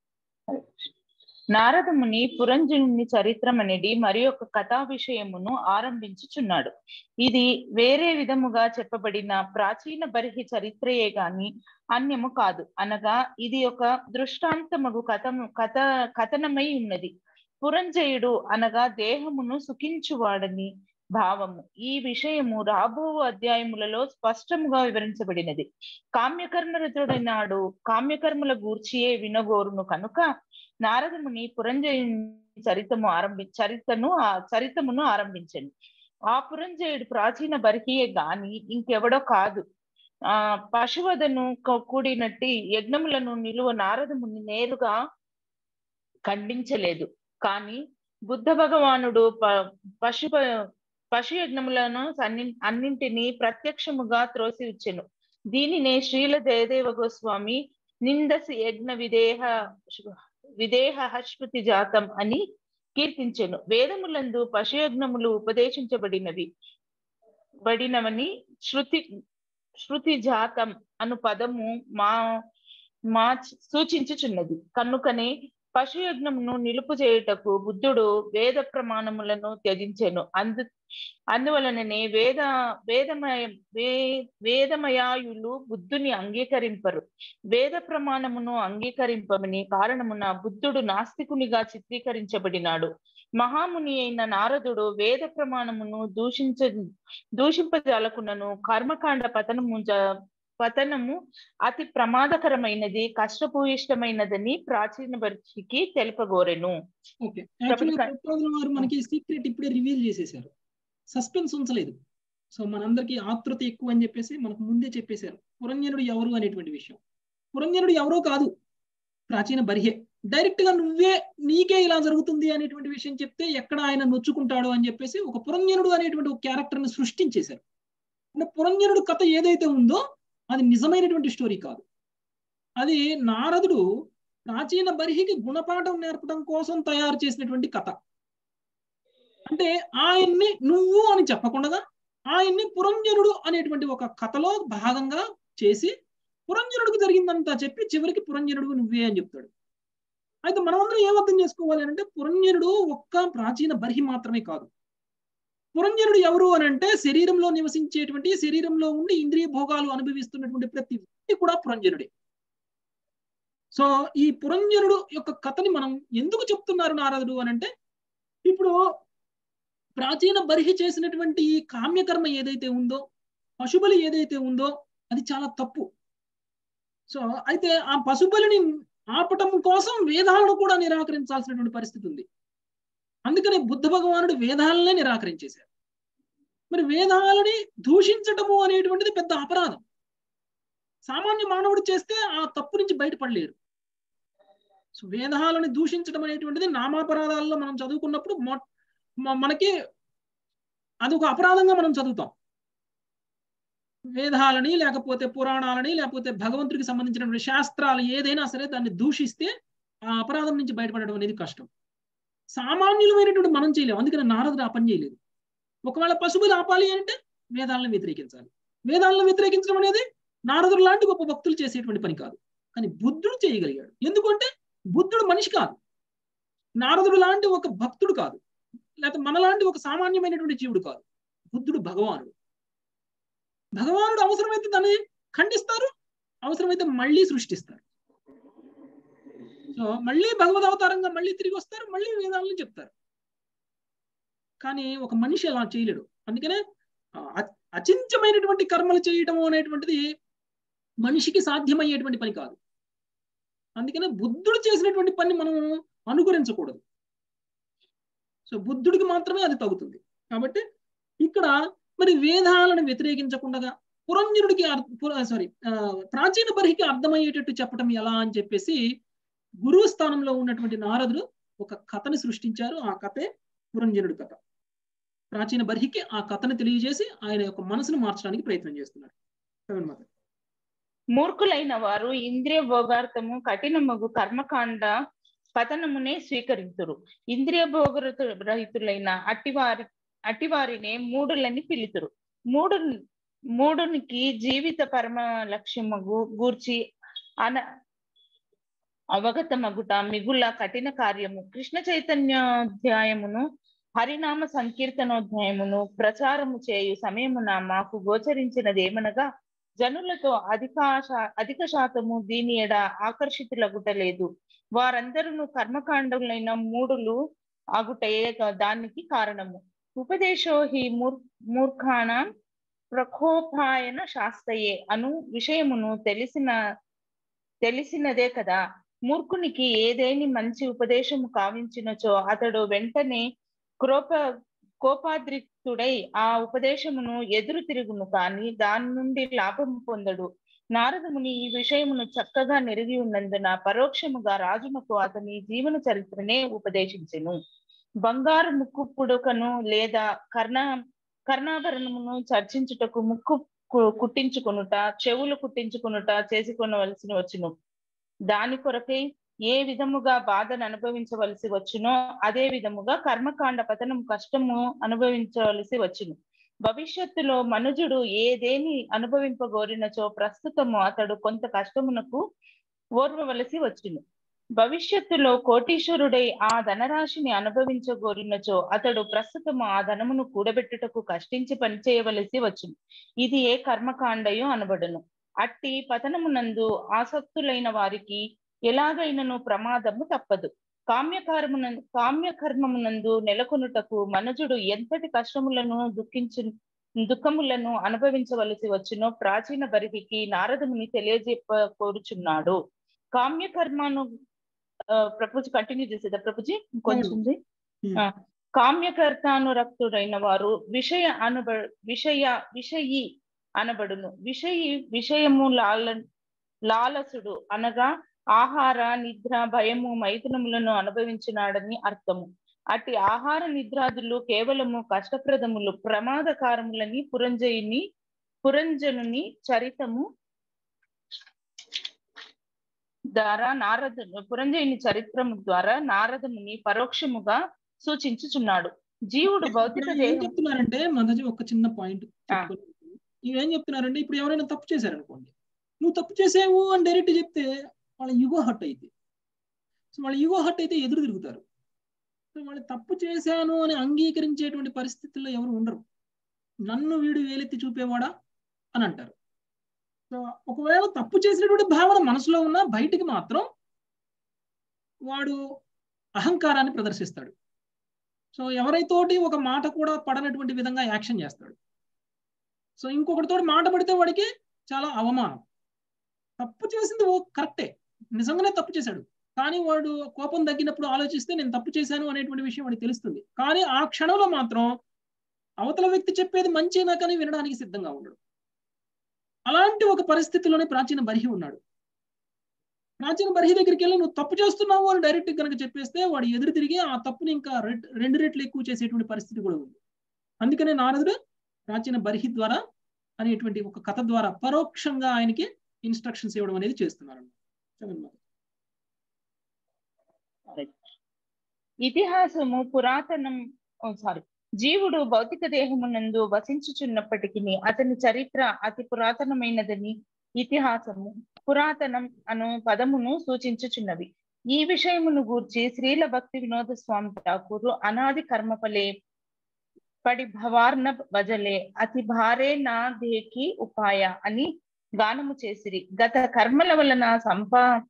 నారదముని పురంజనుని చరిత్రం అనేది మరి ఒక కథా విషయమును ఆరంభించుచున్నాడు. ఇది వేరే విధముగా చెప్పబడిన ప్రాచీన బర్హి చరిత్రయే గాని అన్యము కాదు. అనగా ఇది ఒక దృష్టాంతమగు కథము కథ కథనమై ఉన్నది. పురంజయుడు అనగా దేహమును సుఖించువాడని భావము. ఈ విషయము రాబో అధ్యాయములలో స్పష్టముగా వివరించబడినది. కామ్యకర్మరతుడైనాడు కామ్యకర్మల గూర్చియే వినగోరును కనుక నారదముని పురంజయుని చరితము ఆరంభి చరితను ఆ చరితమును ఆరంభించండి. ఆ పురంజయుడు ప్రాచీన బర్హియే గాని ఇంకెవడో కాదు. ఆ పశువదను కూడినట్టి యజ్ఞములను నిలువ నారదముని నేరుగా ఖండించలేదు. కానీ బుద్ధ భగవానుడు ప పశు పశు యజ్ఞములను అన్ని అన్నింటినీ ప్రత్యక్షముగా త్రోసి ఇచ్చెను. దీనినే శ్రీల జయదేవ గోస్వామి నిందసి యజ్ఞ విదేహ విదేహ హస్పతి జాతం అని కీర్తించెను. వేదములందు పశుయజ్ఞములు ఉపదేశించబడినవి బడినవని శృతి శృతి జాతం అను పదము మా మా సూచించుచున్నది. కనుకనే పశుయజ్ఞమును నిలుపు చేయుటకు బుద్ధుడు వేద ప్రమాణములను త్యజించెను. అందు అందువలననే వేద వేదమయ వే వేదమయాయులు బుద్ధుని అంగీకరింపరు. వేద ప్రమాణమును అంగీకరింపమని కారణమున బుద్ధుడు నాస్తికునిగా చిత్రీకరించబడినాడు. మహాముని అయిన నారదుడు వేద ప్రమాణమును దూషించ దూషింపజాలకునను కర్మకాండ పతనము పతనము అతి ప్రమాదకరమైనది, కష్టభూయిష్టమైనదని ప్రాచీన బర్హికి తెలుపగోరెను. ఓకే, యాక్చువల్లీ ప్రపోజల్ వారు మనకి సీక్రెట్ ఇప్పుడే రివీల్ చేసేసారు, సస్పెన్స్ ఉంచలేదు. సో మనందరికీ ఆతృత ఎక్కువ అని చెప్పేసి మనకు ముందే చెప్పేశారు పురంజనుడు ఎవరు అనేటువంటి విషయం. పురంజనుడు ఎవరో కాదు, ప్రాచీన బర్హే. డైరెక్ట్ గా నువ్వే నీకే ఇలా జరుగుతుంది అనేటువంటి విషయం చెప్తే ఎక్కడ ఆయన నొచ్చుకుంటాడు అని చెప్పేసి ఒక పురంజనుడు అనేటువంటి ఒక క్యారెక్టర్ ని సృష్టించేశారు. అంటే పురంజనుడు కథ ఏదైతే ఉందో అది నిజమైనటువంటి స్టోరీ కాదు. అది నారదుడు ప్రాచీన బర్హికి గుణపాఠం నేర్పడం కోసం తయారు చేసినటువంటి కథ. అంటే ఆయన్ని నువ్వు అని చెప్పకుండా ఆయన్ని పురంజనుడు అనేటువంటి ఒక కథలో భాగంగా చేసి పురంజనుడికి జరిగిందంతా చెప్పి చివరికి పురంజనుడు నువ్వే అని చెప్తాడు. అయితే మనమందరం ఏం అర్థం చేసుకోవాలి అంటే పురంజనుడు ఒక్క ప్రాచీన బర్హి మాత్రమే కాదు. పురంజనుడు ఎవరు అని అంటే శరీరంలో నివసించేటువంటి, శరీరంలో ఉండి ఇంద్రియ భోగాలు అనుభవిస్తున్నటువంటి ప్రతి వ్యక్తి కూడా పురంజనుడే. సో ఈ పురంజనుడు యొక్క కథని మనం ఎందుకు చెప్తున్నారు నారదుడు అని అంటే, ఇప్పుడు ప్రాచీన బర్హి చేసినటువంటి ఈ కామ్యకర్మ ఏదైతే ఉందో, పశుబలి ఏదైతే ఉందో అది చాలా తప్పు. సో అయితే ఆ పశుబలిని ఆపటం కోసం వేదాలను కూడా నిరాకరించాల్సినటువంటి పరిస్థితి ఉంది. అందుకనే బుద్ధ భగవానుడు వేదాలనే నిరాకరించేశారు. మరి వేదాలని దూషించటము అనేటువంటిది పెద్ద అపరాధం. సామాన్య మానవుడు చేస్తే ఆ తప్పు నుంచి బయటపడలేరు. సో వేదాలని దూషించడం అనేటువంటిది నామాపరాధాల్లో మనం చదువుకున్నప్పుడు మనకి అదొక అపరాధంగా మనం చదువుతాం. వేదాలని లేకపోతే పురాణాలని లేకపోతే భగవంతుడికి సంబంధించినటువంటి శాస్త్రాలు ఏదైనా సరే దాన్ని దూషిస్తే ఆ అపరాధం నుంచి బయటపడడం అనేది కష్టం. సామాన్యులమైనటువంటి మనం చేయలేము. అందుకని నారదుడు ఆ పని చేయలేదు. ఒకవేళ పశువులు ఆపాలి అంటే వేదాలను వ్యతిరేకించాలి. వేదాలను వ్యతిరేకించడం అనేది నారదుడు లాంటి గొప్ప భక్తులు చేసేటువంటి పని కాదు. కానీ బుద్ధుడు చేయగలిగాడు. ఎందుకంటే బుద్ధుడు మనిషి కాదు, నారదుడు లాంటి ఒక భక్తుడు కాదు, లేకపోతే మనలాంటి ఒక సామాన్యమైనటువంటి జీవుడు కాదు. బుద్ధుడు భగవానుడు. భగవానుడు అవసరమైతే దాన్ని ఖండిస్తారు, అవసరమైతే మళ్ళీ సృష్టిస్తారు. సో మళ్ళీ భగవద్ అవతారంగా మళ్ళీ తిరిగి వస్తారు, మళ్ళీ వేదాలను చెప్తారు. కానీ ఒక మనిషి అలా చేయలేడు. అందుకనే అచించమైనటువంటి కర్మలు చేయడం అనేటువంటిది మనిషికి సాధ్యమయ్యేటువంటి పని కాదు. అందుకనే బుద్ధుడు చేసినటువంటి పని మనం అనుకరించకూడదు. సో బుద్ధుడికి మాత్రమే అది తగ్గుతుంది. కాబట్టి ఇక్కడ మరి వేదాలను వ్యతిరేకించకుండా పురంజనుడికి సారీ ప్రాచీన బర్హికి అర్థమయ్యేటట్టు చెప్పడం ఎలా అని చెప్పేసి గురువు స్థానంలో ఉన్నటువంటి నారదుడు ఒక కథని సృష్టించారు. ఆ కథే పురంజనుడి కథ. ప్రాచీన బర్హికి ఆ కథను తెలియజేసి ఆయన యొక్క మనసును మార్చడానికి ప్రయత్నం చేస్తున్నారు. మూర్ఖులైన వారు ఇంద్రియ భోగార్థము కఠినమగు కర్మకాండ పతనమునే స్వీకరింతురు. ఇంద్రియ భోగ రహితులైన అట్టివారి అట్టివారినే మూడులని పిలుతురు. మూడు మూడునికి జీవిత పరమ లక్ష్యమగు గూర్చి అన అవగతమగుట మిగుల కఠిన కార్యము. కృష్ణ చైతన్యోధ్యాయమును హరినామ సంకీర్తనోధ్యాయమును ప్రచారము చేయు సమయమున మాకు గోచరించినదేమనగా జనులతో అధికాశ అధిక శాతము దీని ఎడ ఆకర్షితులగుటలేదు. వారందరూ కర్మకాండములైన మూడులు అగుటయే దానికి కారణము. ఉపదేశో హి మూర్ మూర్ఖాణ ప్రకోపాయన శాస్త్రయే అను విషయమును తెలిసిన తెలిసినదే కదా. మూర్ఖునికి ఏదేని మంచి ఉపదేశము కావించినచో అతడు వెంటనే క్రోప కోపాద్రిక్తుడై ఆ ఉపదేశమును ఎదురు తిరుగును, కానీ దాని నుండి లాభము పొందడు. నారదముని ఈ విషయమును చక్కగా నెరిగి ఉన్నందున పరోక్షముగా రాజునకు అతని జీవన చరిత్రనే ఉపదేశించెను. బంగారు ముక్కు పుడకను లేదా కర్ణ కర్ణాభరణమును చర్చించుటకు ముక్కు కుట్టించుకొనుట, చెవులు కుట్టించుకొనుట చేసుకొనవలసి వచ్చును. దాని కొరకై ఏ విధముగా బాధను అనుభవించవలసి వచ్చునో అదే విధముగా కర్మకాండ పతనం కష్టము అనుభవించవలసి వచ్చును. భవిష్యత్తులో మనుజుడు ఏదేని అనుభవింపగోరినచో ప్రస్తుతము అతడు కొంత కష్టమునకు ఓర్వవలసి వచ్చును. భవిష్యత్తులో కోటీశ్వరుడై ఆ ధనరాశిని అనుభవించగోరినచో అతడు ప్రస్తుతము ఆ ధనమును కూడబెట్టుటకు కష్టించి పనిచేయవలసి వచ్చును. ఇది ఏ కర్మకాండయో అనబడును. అట్టి పతనమునందు ఆసక్తులైన వారికి ఎలాగైనను ప్రమాదము తప్పదు. కామ్యకర్మన కామ్యకర్మమునందు నెలకొనుటకు మనుజుడు ఎంతటి కష్టములను దుఃఖించు దుఃఖములను అనుభవించవలసి వచ్చునో ప్రాచీన బర్హికి నారదముని తెలియజెప్ప కోరుచున్నాడు. కామ్యకర్మను ప్రభుజీ కంటిన్యూ చేసేదా ప్రభుజీ ఇంకొంచెంది. కామ్యకర్తానురక్తుడైన వారు విషయ అనుబ విషయ విషయి అనబడును. విషయి విషయము లాల లాలసుడు అనగా ఆహార నిద్ర భయము మైథునములను అనుభవించినాడని అర్థము. అట్టి ఆహార నిద్రాదులు కేవలము కష్టప్రదములు ప్రమాదకారములని పురంజయుని పురంజనుని చరితము ద్వారా నారదు పురంజయుని చరిత్రము ద్వారా నారదముని పరోక్షముగా సూచించుచున్నాడు. జీవుడు భౌతిక ఏం చెప్తున్నారంటే మనది ఒక చిన్న పాయింట్ ఇవేం చెప్తున్నారంటే, ఇప్పుడు ఎవరైనా తప్పు చేశారనుకోండి, నువ్వు తప్పు చేసావు అని డైరెక్ట్ చెప్తే వాళ్ళ ఈగో హర్ట్ అయితే సో వాళ్ళ ఈగో హర్ట్ అయితే ఎదురు తిరుగుతారు. సో వాళ్ళు తప్పు చేశాను అని అంగీకరించేటువంటి పరిస్థితుల్లో ఎవరు ఉండరు. నన్ను వీడు వేలెత్తి చూపేవాడా అని అంటారు. సో ఒకవేళ తప్పు చేసినటువంటి భావన మనసులో ఉన్నా బయటికి మాత్రం వాడు అహంకారాన్ని ప్రదర్శిస్తాడు. సో ఎవరైతోటి ఒక మాట కూడా పడనటువంటి విధంగా యాక్షన్ చేస్తాడు. సో ఇంకొకటితో మాట పడితే వాడికి చాలా అవమానం. తప్పు చేసింది ఓ కరెక్టే, నిజంగానే తప్పు చేశాడు, కానీ వాడు కోపం తగ్గినప్పుడు ఆలోచిస్తే నేను తప్పు చేశాను అనేటువంటి విషయం వాడికి తెలుస్తుంది. కానీ ఆ క్షణంలో మాత్రం అవతల వ్యక్తి చెప్పేది మంచినా కానీ వినడానికి సిద్ధంగా ఉండడు. అలాంటి ఒక పరిస్థితిలోనే ప్రాచీన బర్హి ఉన్నాడు. ప్రాచీన బర్హి దగ్గరికి వెళ్ళి నువ్వు తప్పు చేస్తున్నావు అని డైరెక్ట్ కనుక చెప్పేస్తే వాడు ఎదురు తిరిగి ఆ తప్పుని ఇంకా రెండు రెట్లు ఎక్కువ చేసేటువంటి పరిస్థితి కూడా ఉంది. అందుకనే నారదుడు ప్రాచీన బర్హి ద్వారా అనేటువంటి ఒక కథ ద్వారా పరోక్షంగా ఆయనకి ఇన్స్ట్రక్షన్స్ ఇవ్వడం అనేది చేస్తున్నారు. ఇతిహాసము పురాతనం సారీ జీవుడు భౌతిక దేహమునందు వసించుచున్నప్పటికీ అతని చరిత్ర అతి పురాతనమైనదని ఇతిహాసము పురాతనం అను పదమును సూచించుచున్నవి. ఈ విషయమును గూర్చి శ్రీల భక్తి వినోద స్వామి ఠాకూరు అనాది కర్మఫలే పడి భవార్ణ వజలే అతి భారే నా దేకి ఉపాయ అని గానము చేసిరి. గత కర్మల వలన సంపా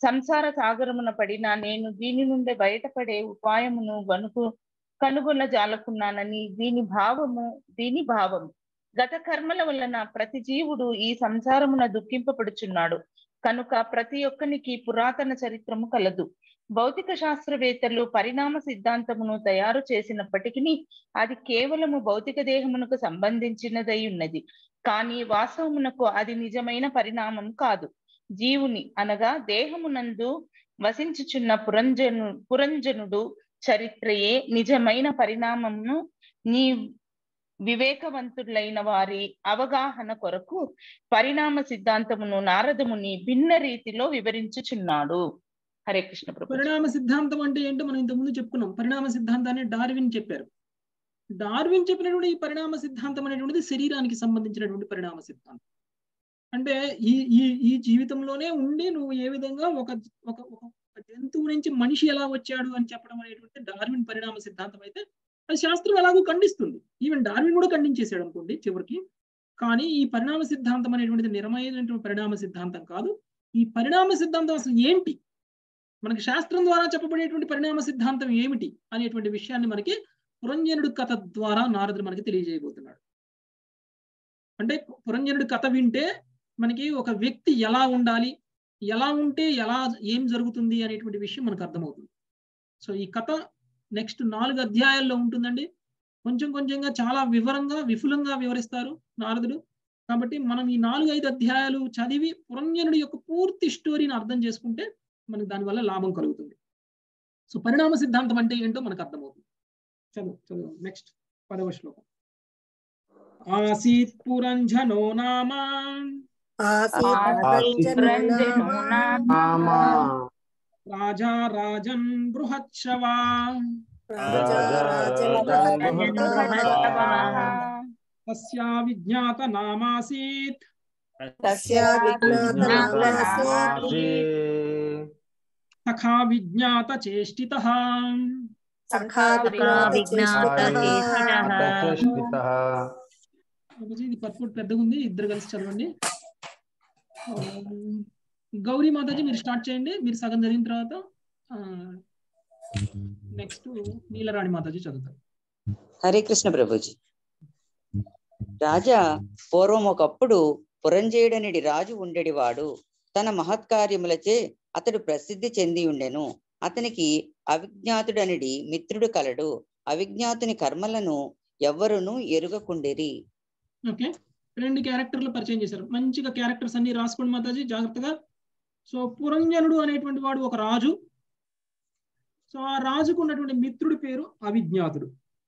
సంసార సాగరమున పడిన నేను దీని నుండి బయటపడే ఉపాయమును గనుకు కనుగొన జాలకున్నానని దీని భావము దీని భావము గత కర్మల వలన ప్రతి జీవుడు ఈ సంసారమున దుఃఖింపబడుచున్నాడు కనుక ప్రతి ఒక్కనికి పురాతన చరిత్రము కలదు. భౌతిక శాస్త్రవేత్తలు పరిణామ సిద్ధాంతమును తయారు చేసినప్పటికీ అది కేవలము భౌతిక దేహమునకు సంబంధించినదై ఉన్నది. కానీ వాస్తవమునకు అది నిజమైన పరిణామం కాదు. జీవుని అనగా దేహమునందు వసించుచున్న పురంజను పురంజనుడు చరిత్రయే నిజమైన పరిణామమును నీ వివేకవంతులైన వారి అవగాహన కొరకు పరిణామ సిద్ధాంతమును నారదముని భిన్న రీతిలో వివరించుచున్నాడు. హరే కృష్ణ ప్రభు. పరిణామ సిద్ధాంతం అంటే ఏంటో మనం ఇంతకుముందు చెప్పుకున్నాం. పరిణామ సిద్ధాంతాన్ని డార్విన్ చెప్పారు. డార్విన్ చెప్పినటువంటి ఈ పరిణామ సిద్ధాంతం అనేటువంటిది శరీరానికి సంబంధించినటువంటి పరిణామ సిద్ధాంతం. అంటే ఈ ఈ ఈ జీవితంలోనే ఉండి నువ్వు ఏ విధంగా ఒక ఒక ఒక జంతువు నుంచి మనిషి ఎలా వచ్చాడు అని చెప్పడం అనేటువంటి డార్విన్ పరిణామ సిద్ధాంతం అయితే అది శాస్త్రం ఎలాగో ఖండిస్తుంది. ఈవెన్ డార్విన్ కూడా ఖండించేశాడు అనుకోండి చివరికి. కానీ ఈ పరిణామ సిద్ధాంతం అనేటువంటిది నిరమైనటువంటి పరిణామ సిద్ధాంతం కాదు. ఈ పరిణామ సిద్ధాంతం అసలు ఏంటి, మనకి శాస్త్రం ద్వారా చెప్పబడేటువంటి పరిణామ సిద్ధాంతం ఏమిటి అనేటువంటి విషయాన్ని మనకి పురంజనుడి కథ ద్వారా నారదుడు మనకి తెలియజేయబోతున్నాడు. అంటే పురంజనుడి కథ వింటే మనకి ఒక వ్యక్తి ఎలా ఉండాలి, ఎలా ఉంటే ఎలా ఏం జరుగుతుంది అనేటువంటి విషయం మనకు అర్థమవుతుంది. సో ఈ కథ నెక్స్ట్ నాలుగు అధ్యాయాల్లో ఉంటుందండి. కొంచెం కొంచెంగా చాలా వివరంగా విపులంగా వివరిస్తారు నారదుడు. కాబట్టి మనం ఈ నాలుగు ఐదు అధ్యాయాలు చదివి పురంజనుడి యొక్క పూర్తి స్టోరీని అర్థం చేసుకుంటే మనకు దానివల్ల లాభం కలుగుతుంది. సో పరిణామ సిద్ధాంతం అంటే ఏంటో మనకు అర్థమవుతుంది. చదువు చదువు నెక్స్ట్ పదవ శ్లోకం. ఆసీత్ పురంజనో నామ రాజా రాజన్ బృహత్సవా తస్యా విజ్ఞాత నామాసీత్ సఖా విజ్ఞాత చేష్టితః. ఇది పర్ఫెక్ట్ పెద్దగా ఉంది, ఇద్దరు కలిసి చదవండి. గౌరీ మాతాజీ మీరు స్టార్ట్ చేయండి, మీరు సగం జరిగిన తర్వాత నెక్స్ట్ నీలరాణి మాతాజీ చదువుతారు. హరే కృష్ణ ప్రభుజీ. రాజా పూర్వం ఒకప్పుడు పురంజేయుడనిడి రాజు ఉండేడివాడు. తన మహత్కార్యములచే అతడు ప్రసిద్ధి చెంది ఉండెను. అతనికి అవిజ్ఞాతుడనిడి మిత్రుడు కలడు. అవిజ్ఞాతుని కర్మలను ఎవ్వరును ఎరుగకుండిరి. ఓకే, రెండు క్యారెక్టర్లు పరిచయం చేశారు. మంచిగా క్యారెక్టర్స్ అన్ని రాసుకోండి మాతాజీ జాగ్రత్తగా. సో పురంజనుడు అనేటువంటి వాడు ఒక రాజు. సో ఆ రాజుకు ఉన్నటువంటి మిత్రుడి పేరు అవిజ్ఞాతుడు.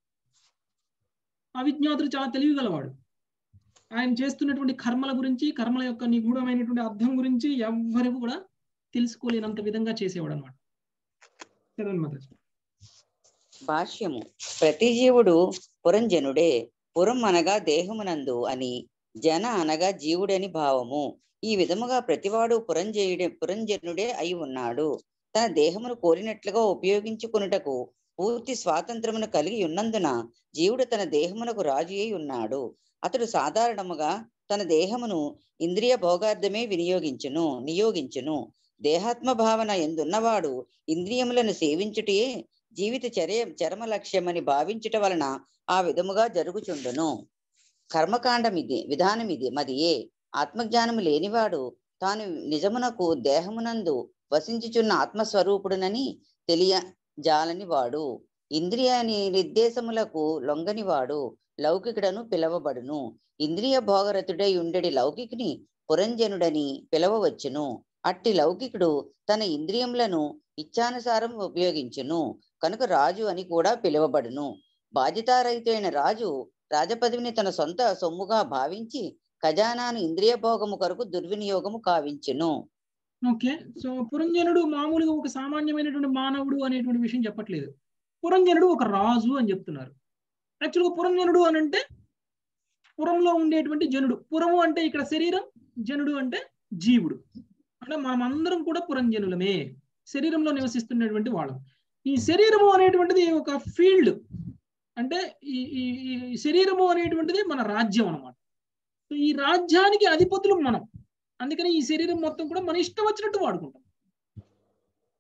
అవిజ్ఞాతుడు చాలా తెలివిగలవాడు. ఆయన చేస్తున్నటువంటి కర్మల గురించి, కర్మల యొక్క నిగూఢమైనటువంటి అర్థం గురించి ఎవ్వరికి కూడా తెలుసుకోలేనంత విధంగా చేసేవాడు అనమాట. చదవండి మాతాజీ. భాష్యము. ప్రతి జీవుడు పురంజనుడే. పురం అనగా దేహమునందు అని, జన అనగా జీవుడని భావము. ఈ విధముగా ప్రతివాడు పురంజయుడే పురంజనుడే అయి ఉన్నాడు. తన దేహమును కోరినట్లుగా ఉపయోగించుకున్నటకు పూర్తి స్వాతంత్రమును కలిగి ఉన్నందున జీవుడు తన దేహమునకు రాజు అయి ఉన్నాడు. అతడు సాధారణముగా తన దేహమును ఇంద్రియ భోగార్థమే వినియోగించును నియోగించును. దేహాత్మ భావన ఎందున్నవాడు ఇంద్రియములను సేవించుటే జీవిత చర్య చరమ లక్ష్యమని భావించుట వలన ఆ విధముగా జరుగుచుండును. కర్మకాండం ఇది విధానం ఇది మదియే. ఆత్మజ్ఞానము లేనివాడు తాను నిజమునకు దేహమునందు వసించుచున్న ఆత్మస్వరూపుడునని తెలియజాలని వాడు. ఇంద్రియ నిర్దేశములకు లొంగని వాడు లౌకికుడను పిలవబడును. ఇంద్రియ భోగరతుడై ఉండెడి లౌకికుని పురంజనుడని పిలవవచ్చును. అట్టి లౌకికుడు తన ఇంద్రియములను ఇచ్ఛానుసారం ఉపయోగించును కనుక రాజు అని కూడా పిలువబడును. బాధ్యతారహితైన రాజు రాజపదవిని తన సొంత సొమ్ముగా భావించి ఖజానాను ఇంద్రియ భోగము కొరకు దుర్వినియోగము కావించును. ఓకే, సో పురంజనుడు మామూలుగా ఒక సామాన్యమైనటువంటి మానవుడు అనేటువంటి విషయం చెప్పట్లేదు. పురంజనుడు ఒక రాజు అని చెప్తున్నారు. యాక్చువల్గా పురంజనుడు అని అంటే పురంలో ఉండేటువంటి జనుడు. పురము అంటే ఇక్కడ శరీరం, జనుడు అంటే జీవుడు. అంటే మనం అందరం కూడా పురంజనులమే, శరీరంలో నివసిస్తున్నటువంటి వాళ్ళం. ఈ శరీరము అనేటువంటిది ఒక ఫీల్డ్. అంటే ఈ ఈ శరీరము అనేటువంటిది మన రాజ్యం అన్నమాట. సో ఈ రాజ్యానికి అధిపతులు మనం. అందుకని ఈ శరీరం మొత్తం కూడా మన ఇష్టం వచ్చినట్టు వాడుకుంటాం.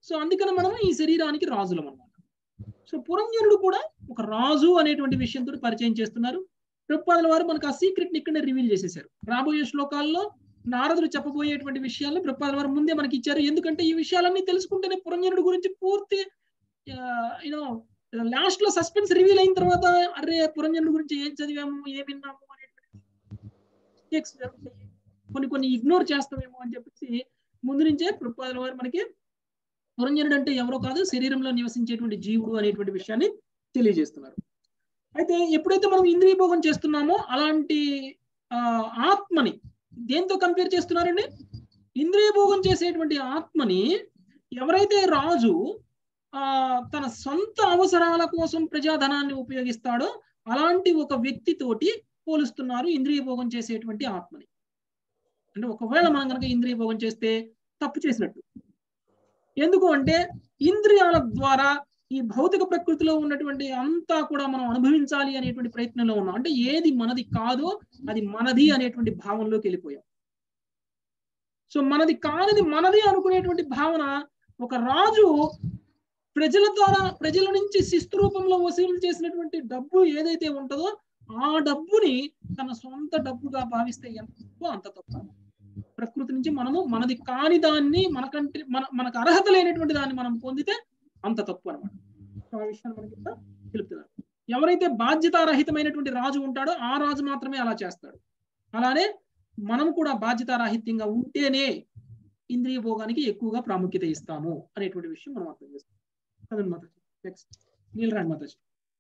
సో అందుకని మనం ఈ శరీరానికి రాజులం అన్నమాట. సో పురంజనుడు కూడా ఒక రాజు అనేటువంటి విషయంతో పరిచయం చేస్తున్నారు. ప్రభుపాదుల వారు మనకు ఆ సీక్రెట్ ని ఇక్కడనే రివీల్ చేసేసారు. రాబోయే శ్లోకాల్లో నారదుడు చెప్పబోయేటువంటి విషయాలను ప్రభుపాదుల వారు ముందే మనకి ఇచ్చారు. ఎందుకంటే ఈ విషయాలన్నీ తెలుసుకుంటేనే పురంజనుడు గురించి పూర్తి యూనో లాస్ట్ లో సస్పెన్స్ రివీల్ అయిన తర్వాత అరే పురంజనుడు గురించి ఏం చదివాము ఏం విన్నాము అనేటువంటి కొన్ని కొన్ని ఇగ్నోర్ చేస్తామేమో అని చెప్పేసి ముందు నుంచే ప్రభుపాదుల వారు మనకి పురంజనుడు అంటే ఎవరో కాదు, శరీరంలో నివసించేటువంటి జీవుడు అనేటువంటి విషయాన్ని తెలియజేస్తున్నారు. అయితే ఎప్పుడైతే మనం ఇంద్రియ భోగం చేస్తున్నామో అలాంటి ఆ ఆత్మని దేంతో కంపేర్ చేస్తున్నారండి? ఇంద్రియ భోగం చేసేటువంటి ఆత్మని ఎవరైతే రాజు ఆ తన సొంత అవసరాల కోసం ప్రజాధనాన్ని ఉపయోగిస్తాడో అలాంటి ఒక వ్యక్తితోటి పోలుస్తున్నారు ఇంద్రియ భోగం చేసేటువంటి ఆత్మని. అంటే ఒకవేళ మనం కనుక ఇంద్రియ భోగం చేస్తే తప్పు చేసినట్టు. ఎందుకు అంటే ఇంద్రియాల ద్వారా ఈ భౌతిక ప్రకృతిలో ఉన్నటువంటి అంతా కూడా మనం అనుభవించాలి అనేటువంటి ప్రయత్నంలో ఉన్నాం. అంటే ఏది మనది కాదో అది మనది అనేటువంటి భావనలోకి వెళ్ళిపోయాం. సో మనది కానిది మనది అనుకునేటువంటి భావన ఒక రాజు ప్రజల ద్వారా ప్రజల నుంచి శిస్తు రూపంలో వసూలు చేసినటువంటి డబ్బు ఏదైతే ఉంటుందో ఆ డబ్బుని తన సొంత డబ్బుగా భావిస్తే ఎంత తప్పు అంత తప్పు. ప్రకృతి నుంచి మనము మనది కాని దాన్ని మనకంటే మన మనకు అర్హత లేనటువంటి దాన్ని మనం పొందితే అంత తప్పు అనమాట. ఆ విషయాన్ని మనకి తెలుపుతున్నారు. ఎవరైతే బాధ్యతారహితమైనటువంటి రాజు ఉంటాడో ఆ రాజు మాత్రమే అలా చేస్తాడు. అలానే మనం కూడా బాధ్యతారాహిత్యంగా ఉంటేనే ఇంద్రియ భోగానికి ఎక్కువగా ప్రాముఖ్యత ఇస్తాము అనేటువంటి విషయం మనం అర్థం చేస్తాం. అదన్ మాతాజీ. నెక్స్ట్ నీలరాణి మాతాజీ.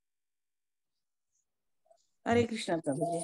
హరే కృష్ణ ప్రభుజీ.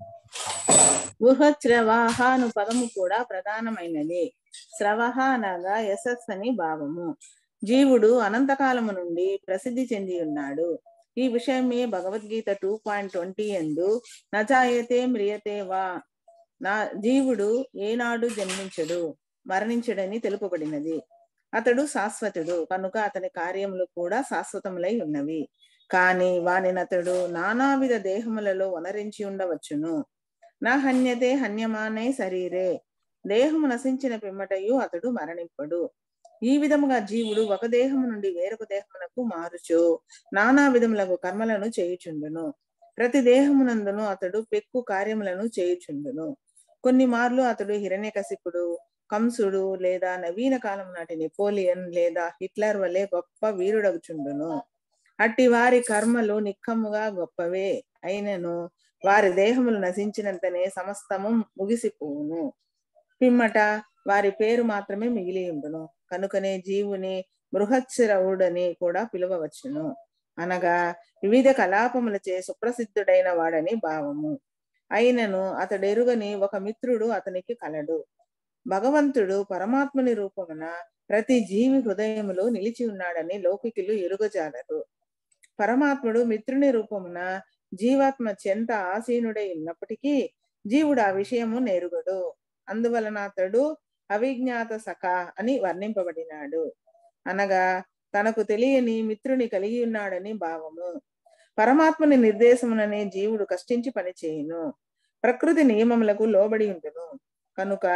బృహత్స్రవాహ అను పదము కూడా ప్రధానమైనది. స్రవహ అనగా యశస్సు అని భావము. జీవుడు అనంతకాలము నుండి ప్రసిద్ధి చెంది ఉన్నాడు. ఈ విషయమే భగవద్గీత టూ పాయింట్ ట్వంటీ ఎందు నజాయతే మ్రియతే వా, నా జీవుడు ఏనాడు జన్మించడు మరణించడని తెలుపబడినది. అతడు శాశ్వతుడు కనుక అతని కార్యములు కూడా శాశ్వతములై ఉన్నవి. కాని వానినతడు నానావిధ దేహములలో వనరించి ఉండవచ్చును. నా హన్యతే హన్యమానే శరీరే, దేహము నశించిన పిమ్మటయు అతడు మరణింపడు. ఈ విధముగా జీవుడు ఒక దేహము నుండి వేరొక దేహమునకు మారుచు నానా విధములకు కర్మలను చేయుచుండును. ప్రతి దేహమునందును అతడు పెక్కు కార్యములను చేయుచుండును. కొన్ని మార్లు అతడు హిరణ్యకశిపుడు, కంసుడు లేదా నవీన కాలం నాటి నెపోలియన్ లేదా హిట్లర్ వలె గొప్ప వీరుడగుచుండును. అట్టి వారి కర్మలు నిక్కముగా గొప్పవే అయినను వారి దేహములు నశించినంతనే సమస్తము ముగిసిపోవును. పిమ్మట వారి పేరు మాత్రమే మిగిలి ఉండును. కనుకనే జీవుని బృహత్శిరవుడని కూడా పిలువవచ్చును. అనగా వివిధ కలాపములచే సుప్రసిద్ధుడైన వాడని భావము. అయినను అతడెరుగని ఒక మిత్రుడు అతనికి కలడు. భగవంతుడు పరమాత్మని రూపమున ప్రతి జీవి హృదయములో నిలిచి ఉన్నాడని లౌకికులు ఎరుగజాలరు. పరమాత్ముడు మిత్రుని రూపమున జీవాత్మ చెంత ఆసీనుడై ఉన్నప్పటికీ జీవుడు ఆ విషయము నెరుగడు. అందువలన అతడు అవిజ్ఞాత సఖ అని వర్ణింపబడినాడు. అనగా తనకు తెలియని మిత్రుని కలిగి ఉన్నాడని భావము. పరమాత్మని నిర్దేశముననే జీవుడు కష్టించి పనిచేయును. ప్రకృతి నియమములకు లోబడి ఉండును. కనుక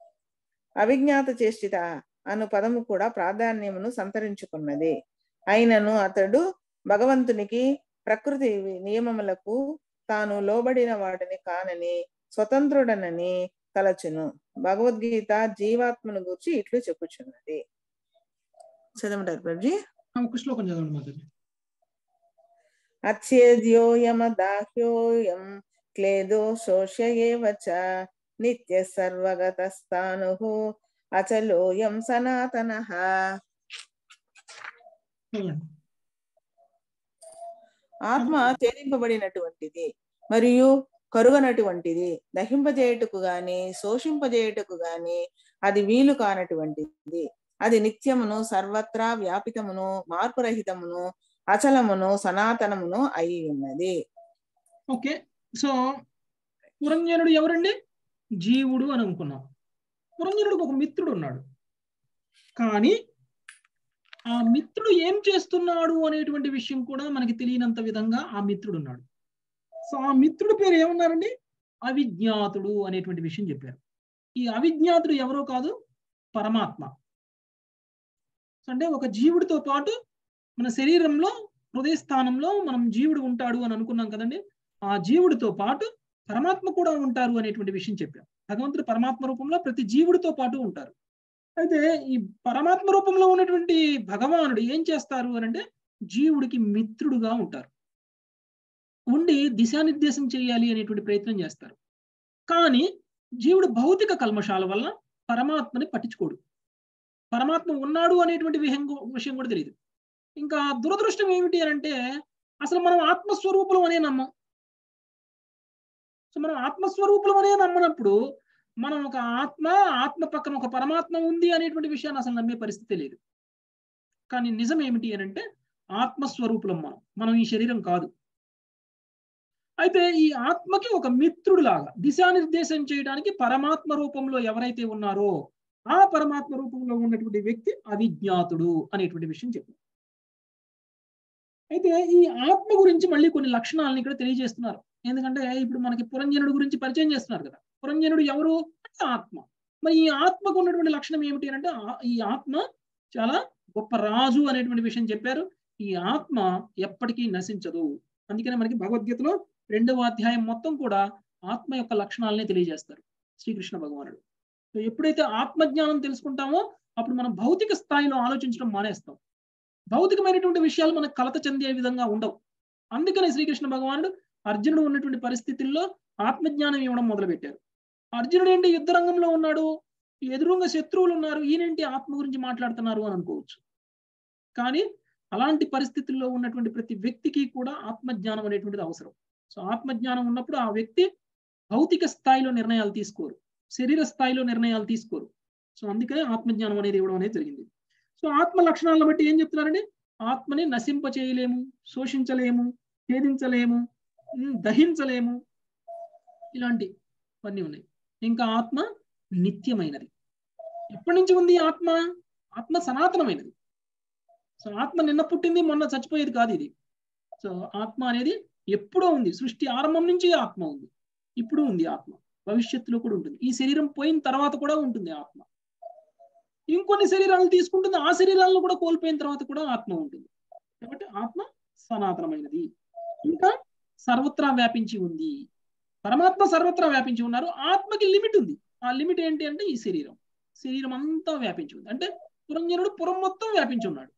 అవిజ్ఞాత చేష్టిత అను పదము కూడా ప్రాధాన్యమును సంతరించుకున్నది. అయినను అతడు భగవంతునికి ప్రకృతి నియమములకు తాను లోబడిన వాడిని కానని స్వతంత్రుడనని తలచును. భగవద్గీత జీవాత్మను గురించి ఇట్లు చెప్పుచున్నది. చదవమంటారు ప్రభుజీ? శ్లోకం చదవండి మాతాజీ. అచ్చేద్యోయమదాహ్యోయం క్లేదో శోష్యేవ చ నిత్య సర్వగతస్థానుః అచలోయం సనాతనః. ఆత్మ ఛేదింపబడినటువంటిది మరియు కరుగనటువంటిది, దహింపజేయుటకు గాని శోషింపజేయుటకు గాని అది వీలు కానటువంటిది. అది నిత్యమును, సర్వత్రా వ్యాపితమును, మార్పురహితమును, అచలమును, సనాతనమును అయి ఉన్నది. ఓకే, సో పురంజనుడు ఎవరండి? జీవుడు అని అనుకున్నాం. పురంజనుడికి ఒక మిత్రుడు ఉన్నాడు. కానీ ఆ మిత్రుడు ఏం చేస్తున్నాడు అనేటువంటి విషయం కూడా మనకి తెలియనంత విధంగా ఆ మిత్రుడు ఉన్నాడు. సో ఆ మిత్రుడి పేరు ఏమన్నారండి? అవిజ్ఞాతుడు అనేటువంటి విషయం చెప్పారు. ఈ అవిజ్ఞాతుడు ఎవరో కాదు, పరమాత్మ. అంటే ఒక జీవుడితో పాటు మన శరీరంలో హృదయ స్థానంలో మనం జీవుడు ఉంటాడు అని అనుకున్నాం కదండి. ఆ జీవుడితో పాటు పరమాత్మ కూడా ఉంటారు అనేటువంటి విషయం చెప్పాం. భగవంతుడు పరమాత్మ రూపంలో ప్రతి జీవుడితో పాటు ఉంటారు. అయితే ఈ పరమాత్మ రూపంలో ఉన్నటువంటి భగవానుడు ఏం చేస్తారు అని అంటే జీవుడికి మిత్రుడుగా ఉంటారు. ఉండి దిశానిర్దేశం చేయాలి అనేటువంటి ప్రయత్నం చేస్తారు. కానీ జీవుడు భౌతిక కల్మషాల వల్ల పరమాత్మని పట్టించుకోడు. పరమాత్మ ఉన్నాడు అనేటువంటి విషయం విషయం కూడా తెలియదు. ఇంకా దురదృష్టం ఏమిటి అని అంటే అసలు మనం ఆత్మస్వరూపులం అనే నమ్మం. సో మనం ఆత్మస్వరూపులం అనే నమ్మనప్పుడు మనం ఒక ఆత్మ ఆత్మ పక్కన ఒక పరమాత్మ ఉంది అనేటువంటి విషయాన్ని అసలు నమ్మే పరిస్థితి లేదు. కానీ నిజం ఏమిటి అని అంటే ఆత్మస్వరూపులం మనం మనం ఈ శరీరం కాదు. అయితే ఈ ఆత్మకి ఒక మిత్రుడు లాగా దిశానిర్దేశం చేయడానికి పరమాత్మ రూపంలో ఎవరైతే ఉన్నారో ఆ పరమాత్మ రూపంలో ఉన్నటువంటి వ్యక్తి అవిజ్ఞాతుడు అనేటువంటి విషయం చెప్పారు. అయితే ఈ ఆత్మ గురించి మళ్ళీ కొన్ని లక్షణాలను ఇక్కడ తెలియజేస్తున్నారు. ఎందుకంటే ఇప్పుడు మనకి పురంజనుడు గురించి పరిచయం చేస్తున్నారు కదా. పురంజనుడు ఎవరు? ఆత్మ. మరి ఈ ఆత్మకు ఉన్నటువంటి లక్షణం ఏమిటి అంటే ఈ ఆత్మ చాలా గొప్ప రాజు అనేటువంటి విషయం చెప్పారు. ఈ ఆత్మ ఎప్పటికీ నశించదు. అందుకనే మనకి భగవద్గీతలో రెండవ అధ్యాయం మొత్తం కూడా ఆత్మ యొక్క లక్షణాలనే తెలియజేస్తారు శ్రీకృష్ణ భగవానుడు. సో ఎప్పుడైతే ఆత్మజ్ఞానం తెలుసుకుంటామో అప్పుడు మనం భౌతిక స్థాయిలో ఆలోచించడం మానేస్తాం. భౌతికమైనటువంటి విషయాలు మనకు కలత చెందే విధంగా ఉండవు. అందుకనే శ్రీకృష్ణ భగవానుడు అర్జునుడు ఉన్నటువంటి పరిస్థితుల్లో ఆత్మజ్ఞానం ఇవ్వడం మొదలుపెట్టారు. అర్జునుడు ఏంటి యుద్ధ రంగంలో ఉన్నాడు, ఎదురుగా శత్రువులు ఉన్నారు, ఈయనేంటి ఆత్మ గురించి మాట్లాడుతున్నారు అని అనుకోవచ్చు. కానీ అలాంటి పరిస్థితుల్లో ఉన్నటువంటి ప్రతి వ్యక్తికి కూడా ఆత్మజ్ఞానం అనేటువంటిది అవసరం. సో ఆత్మజ్ఞానం ఉన్నప్పుడు ఆ వ్యక్తి భౌతిక స్థాయిలో నిర్ణయాలు తీసుకోరు, శరీర స్థాయిలో నిర్ణయాలు తీసుకోరు. సో అందుకనే ఆత్మజ్ఞానం అనేది ఇవ్వడం అనేది జరిగింది. సో ఆత్మ లక్షణాలను బట్టి ఏం చెప్తున్నారండి? ఆత్మని నశింప చేయలేము, శోషించలేము, ఛేదించలేము, దహించలేము, ఇలాంటివన్నీ ఉన్నాయి. ఇంకా ఆత్మ నిత్యమైనది. ఎప్పటి నుంచి ఉంది ఆత్మ? ఆత్మ సనాతనమైనది. సో ఆత్మ నిన్న పుట్టింది మొన్న చచ్చిపోయేది కాదు ఇది. సో ఆత్మ అనేది ఎప్పుడో ఉంది. సృష్టి ఆరంభం నుంచి ఆత్మ ఉంది, ఇప్పుడు ఉంది ఆత్మ, భవిష్యత్తులో కూడా ఉంటుంది. ఈ శరీరం పోయిన తర్వాత కూడా ఉంటుంది ఆత్మ. ఇంకొన్ని శరీరాలను తీసుకుంటుంది, ఆ శరీరాలను కూడా కోల్పోయిన తర్వాత కూడా ఆత్మ ఉంటుంది. కాబట్టి ఆత్మ సనాతనమైనది. ఇంకా సర్వత్రా వ్యాపించి ఉంది. పరమాత్మ సర్వత్రా వ్యాపించి ఉన్నారు. ఆత్మకి లిమిట్ ఉంది. ఆ లిమిట్ ఏంటి అంటే ఈ శరీరం. శరీరం అంతా వ్యాపించి ఉంది. అంటే పురంజనుడు పురం మొత్తం వ్యాపించి ఉన్నాడు.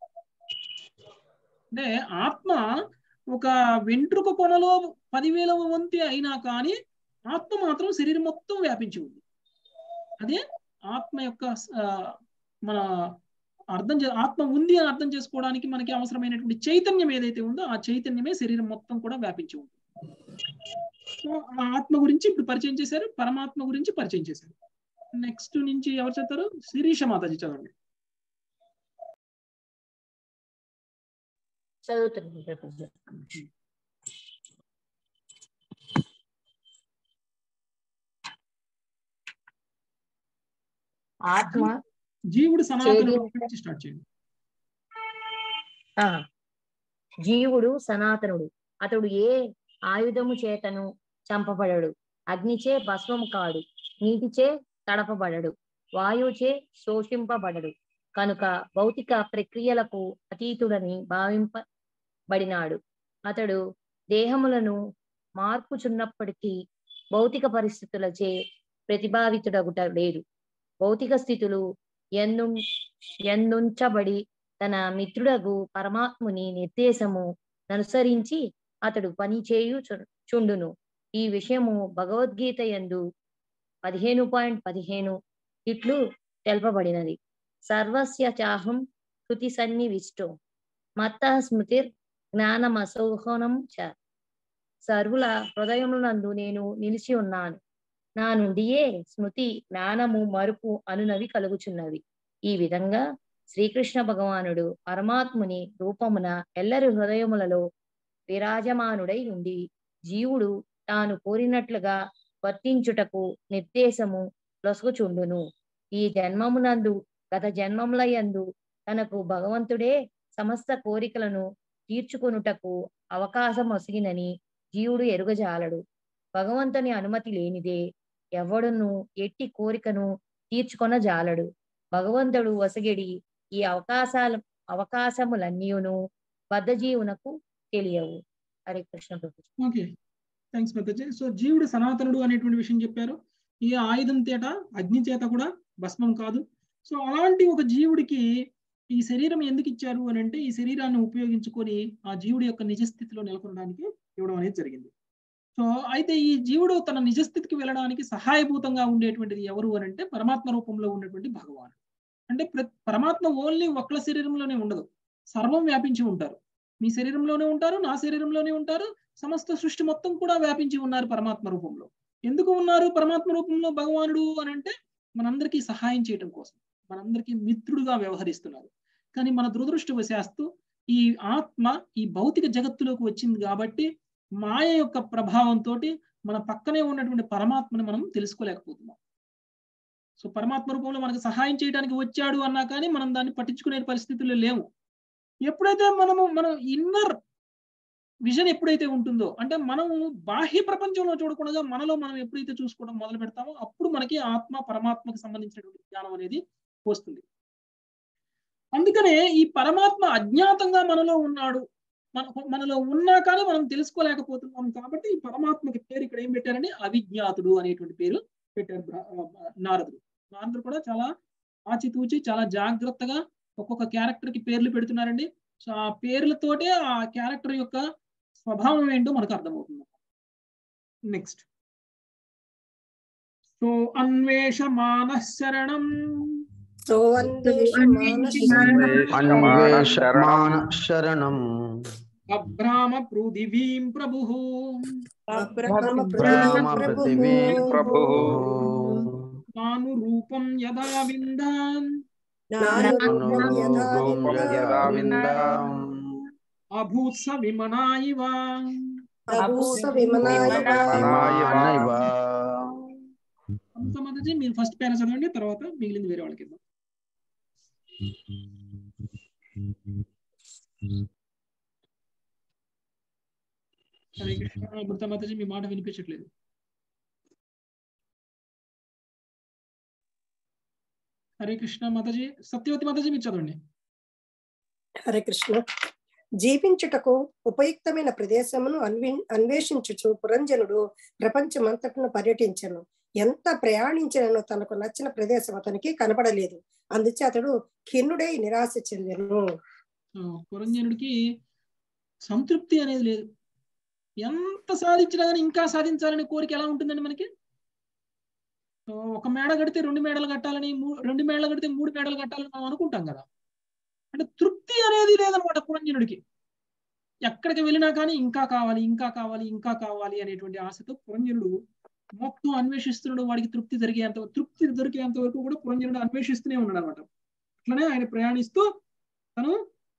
అంటే ఆత్మ ఒక వెంట్రుక కొనలో పదివేల వంతి అయినా కానీ ఆత్మ మాత్రం శరీరం మొత్తం వ్యాపించి ఉంది. అదే ఆత్మ యొక్క మన అర్థం ఆత్మ ఉంది అని అర్థం చేసుకోవడానికి మనకి అవసరమైనటువంటి చైతన్యం ఏదైతే ఉందో ఆ చైతన్యమే శరీరం మొత్తం కూడా వ్యాపించి ఉంది. సో ఆ ఆత్మ గురించి ఇప్పుడు పరిచయం చేశారు, పరమాత్మ గురించి పరిచయం చేశారు. నెక్స్ట్ నుంచి ఎవరు చెప్తారు? శిరీష మాతాజీ చదవండి. చదువుతుంది. ఆత్మ జీవుడు సనాతనుడు స్టార్ట్ చేయండి. జీవుడు సనాతనుడు. అతడు ఏ ఆయుధము చేతను చంపబడడు, అగ్నిచే భస్మము కాడు, నీటిచే తడపబడడు, వాయువుచే శోషింపబడడు. కనుక భౌతిక ప్రక్రియలకు అతీతుడని భావింపబడినాడు. అతడు దేహములను మార్పుచున్నప్పటికీ భౌతిక పరిస్థితులచే ప్రతిభావితుడగుట లేదు. భౌతిక స్థితులు ఎందు ఎందుంచబడి తన మిత్రుడగు పరమాత్ముని నిర్దేశము అనుసరించి అతడు పని చేయు చుండును. ఈ విషయము భగవద్గీత యందు పదిహేను పాయింట్ పదిహేను ఇట్లు తెలపబడినది. సర్వస్య చాహం శృతి సన్నివిష్టో మత్త స్మృతిర్ జ్ఞానమసౌహనం చ. సర్వుల హృదయమునందు నేను నిలిచి ఉన్నాను. నా నుండియే స్మృతి, జ్ఞానము, మరుపు అనునవి కలుగుచున్నవి. ఈ విధంగా శ్రీకృష్ణ భగవానుడు పరమాత్ముని రూపమున ఎల్లరి హృదయములలో విరాజమానుడై ఉండి జీవుడు తాను కోరినట్లుగా వర్తించుటకు నిర్దేశము లొసగుచుండును. ఈ జన్మమునందు గత జన్మముల యందు తనకు భగవంతుడే సమస్త కోరికలను తీర్చుకొనుటకు అవకాశం ఒసిగినని జీవుడు ఎరుగజాలడు. భగవంతుని అనుమతి లేనిదే ఎవడును ఎట్టి కోరికను తీర్చుకొన జాలడు. భగవంతుడు ఒసగిడి ఈ అవకాశాలు అవకాశములన్నీయును బద్ధజీవునకు తెలియవు. హరే కృష్ణ ప్రభు. ఓకే, థ్యాంక్స్ మాతాజీ. సో జీవుడు సనాతనుడు అనేటువంటి విషయం చెప్పారు. ఈ ఆయుధం చేత అగ్ని చేత కూడా భస్మం కాదు. సో అలాంటి ఒక జీవుడికి ఈ శరీరం ఎందుకు ఇచ్చారు అని అంటే, ఈ శరీరాన్ని ఉపయోగించుకొని ఆ జీవుడి యొక్క నిజస్థితిలో నెలకొనడానికి ఇవ్వడం అనేది జరిగింది. సో అయితే ఈ జీవుడు తన నిజస్థితికి వెళ్ళడానికి సహాయభూతంగా ఉండేటువంటిది ఎవరు అని అంటే, పరమాత్మ రూపంలో ఉన్నటువంటి భగవానుడు. అంటే పరమాత్మ ఓన్లీ ఒక్కల శరీరంలోనే ఉండదు, సర్వం వ్యాపించి ఉంటారు. మీ శరీరంలోనే ఉంటారు, నా శరీరంలోనే ఉంటారు, సమస్త సృష్టి మొత్తం కూడా వ్యాపించి ఉన్నారు పరమాత్మ రూపంలో. ఎందుకు ఉన్నారు పరమాత్మ రూపంలో భగవానుడు అని అంటే, మనందరికీ సహాయం చేయటం కోసం, మనందరికీ మిత్రుడుగా వ్యవహరిస్తున్నారు. కానీ మన దురదృష్టవశాత్తు ఈ ఆత్మ ఈ భౌతిక జగత్తులోకి వచ్చింది కాబట్టి మాయ యొక్క ప్రభావంతో మన పక్కనే ఉన్నటువంటి పరమాత్మని మనం తెలుసుకోలేకపోతున్నాం. సో పరమాత్మ రూపంలో మనకు సహాయం చేయడానికి వచ్చాడు అన్నా కానీ మనం దాన్ని పట్టించుకునే పరిస్థితుల్లో లేవు. ఎప్పుడైతే మనము మనం ఇన్నర్ విజన్ ఎప్పుడైతే ఉంటుందో, అంటే మనం బాహ్య ప్రపంచంలో చూడకుండా మనలో మనం ఎప్పుడైతే చూసుకోవడం మొదలు పెడతామో అప్పుడు మనకి ఆత్మ పరమాత్మకి సంబంధించినటువంటి జ్ఞానం అనేది వస్తుంది. అందుకనే ఈ పరమాత్మ అజ్ఞాతంగా మనలో ఉన్నాడు, మన మనలో ఉన్నా కానీ మనం తెలుసుకోలేకపోతున్నాం. కాబట్టి ఈ పరమాత్మకి పేరు ఇక్కడ ఏం పెట్టారంటే అవిజ్ఞాతుడు అనేటువంటి పేరు పెట్టారు నారదుడు. నారదుడు కూడా చాలా ఆచితూచి చాలా జాగ్రత్తగా ఒక్కొక్క క్యారెక్టర్ కి పేర్లు పెడుతున్నారండి. సో ఆ పేర్లతోటే ఆ క్యారెక్టర్ యొక్క స్వభావం ఏంటో మనకు అర్థమవుతుంది. నెక్స్ట్, సో అన్వేషమాన శరణం సో అన్వేషమాన శరణం అభ్రామ పృథివీం ప్రభుః ప్రభు నాను రూపం యదా విందాం అభూత్స విమనాయివ. మీరు ఫస్ట్ పేర చదవండి, తర్వాత మిగిలింది వేరే వాళ్ళకి ఇద్దాం. హరే కృష్ణ. అమృత మాతాజీ మీ మాట వినిపించట్లేదు. హరే కృష్ణ మాతాజీ. సత్యవతి మాతాజీ మీరు చదవండి. హరే కృష్ణ. జీవించుటకు ఉపయుక్తమైన ప్రదేశమును అన్వే అన్వేషించుచు పురంజనుడు ప్రపంచమంతటను పర్యటించను. ఎంత ప్రయాణించినను తనకు నచ్చిన ప్రదేశం అతనికి కనపడలేదు. అందుచే అతడు ఖిన్నుడై నిరాశ చెందెను. పురంజనుడికి సంతృప్తి అనేది లేదు. ఎంత సాధించినా కానీ ఇంకా సాధించాలనే కోరిక ఎలా ఉంటుందండి మనకి? ఒక మేడ కడితే రెండు మేడలు కట్టాలని, రెండు మేడలు కడితే మూడు మేడలు కట్టాలని మనం అనుకుంటాం కదా. అంటే తృప్తి అనేది లేదనమాట పురంజనుడికి. ఎక్కడికి వెళ్ళినా కానీ ఇంకా కావాలి ఇంకా కావాలి ఇంకా కావాలి అనేటువంటి ఆశతో పురంజనుడు మొత్తం అన్వేషిస్తున్నాడు. వాడికి తృప్తి జరిగేంత తృప్తి దొరికేంత వరకు కూడా పురంజనుడు అన్వేషిస్తూనే ఉన్నాడు అనమాట. అట్లనే ఆయన ప్రయాణిస్తూ తను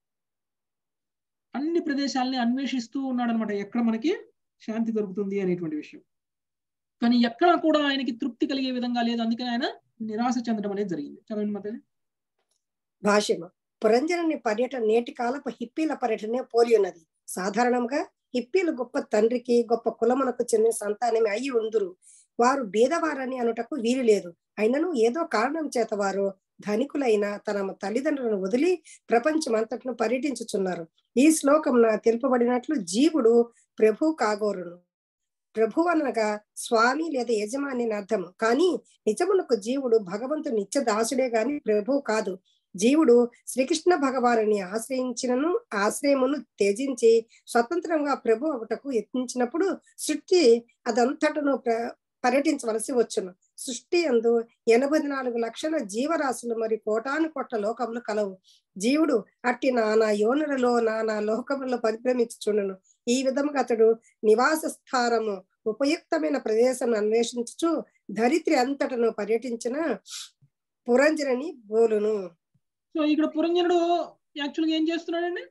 అన్ని ప్రదేశాలని అన్వేషిస్తూ ఉన్నాడు అనమాట, ఎక్కడ మనకి శాంతి దొరుకుతుంది అనేటువంటి విషయం. కానీ ఎక్కడా కూడా ఆయనకి తృప్తి కలిగే విధంగా లేదు. అందుకని ఆయన నిరాశ చెందడం అనేది జరిగింది. చదవండి మాతాజీ. భాష్యము. పురంజనుని పర్యటన నేటి కాలపు హిప్పీల పర్యటనే పోలి ఉన్నది. సాధారణంగా హిప్పీలు గొప్ప తండ్రికి గొప్ప కులమునకు చెందిన సంతానమే అయి ఉందురు. వారు బీదవారని అనుటకు వీలు లేదు. అయినను ఏదో కారణం చేత వారు ధనికులైన తన తల్లిదండ్రులను వదిలి ప్రపంచం అంతటను పర్యటించుచున్నారు. ఈ శ్లోకమున తెలుపబడినట్లు జీవుడు ప్రభు కాగోరును. ప్రభు అనగా స్వామి లేదా యజమాని అని అర్థము. కానీ నిజమునకు జీవుడు భగవంతుని నిత్య దాసుడే గాని ప్రభు కాదు. జీవుడు శ్రీకృష్ణ భగవానుని ఆశ్రయించినను ఆశ్రయమును త్యజించి స్వతంత్రంగా ప్రభు అవటకు యత్నించినప్పుడు సృష్టి అదంతటను ప్ర పర్యటించవలసి వచ్చును. సృష్టి యందు ఎనభై నాలుగు లక్షల జీవరాశులు మరి కోటాను కోట్ల లోకములు కలవు. జీవుడు అట్టి నానా యోనులలో నానా లోకములలో పరిభ్రమించుచుండును. ఈ విధముగా అతడు నివాస స్థానము ఉపయుక్తమైన ప్రదేశం అన్వేషించుచు ధరిత్రి అంతటను పర్యటించిన పురంజనుని బోలును. సో ఇక్కడ పురంజనుడు యాక్చువల్గా ఏం చేస్తున్నాడండి?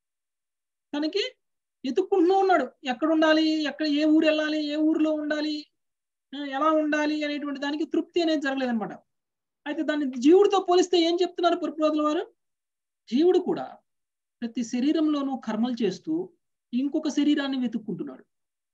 తనకి ఎత్తుక్కుంటూ ఉన్నాడు. ఎక్కడ ఉండాలి, ఎక్కడ ఏ ఊరు వెళ్ళాలి, ఏ ఊరిలో ఉండాలి, ఎలా ఉండాలి అనేటువంటి దానికి తృప్తి అనేది జరగలేదనమాట. అయితే దాన్ని జీవుడితో పోలిస్తే ఏం చెప్తున్నారు పురప్రోదుల వారు? జీవుడు కూడా ప్రతి శరీరంలోనూ కర్మలు చేస్తూ ఇంకొక శరీరాన్ని వెతుక్కుంటున్నాడు.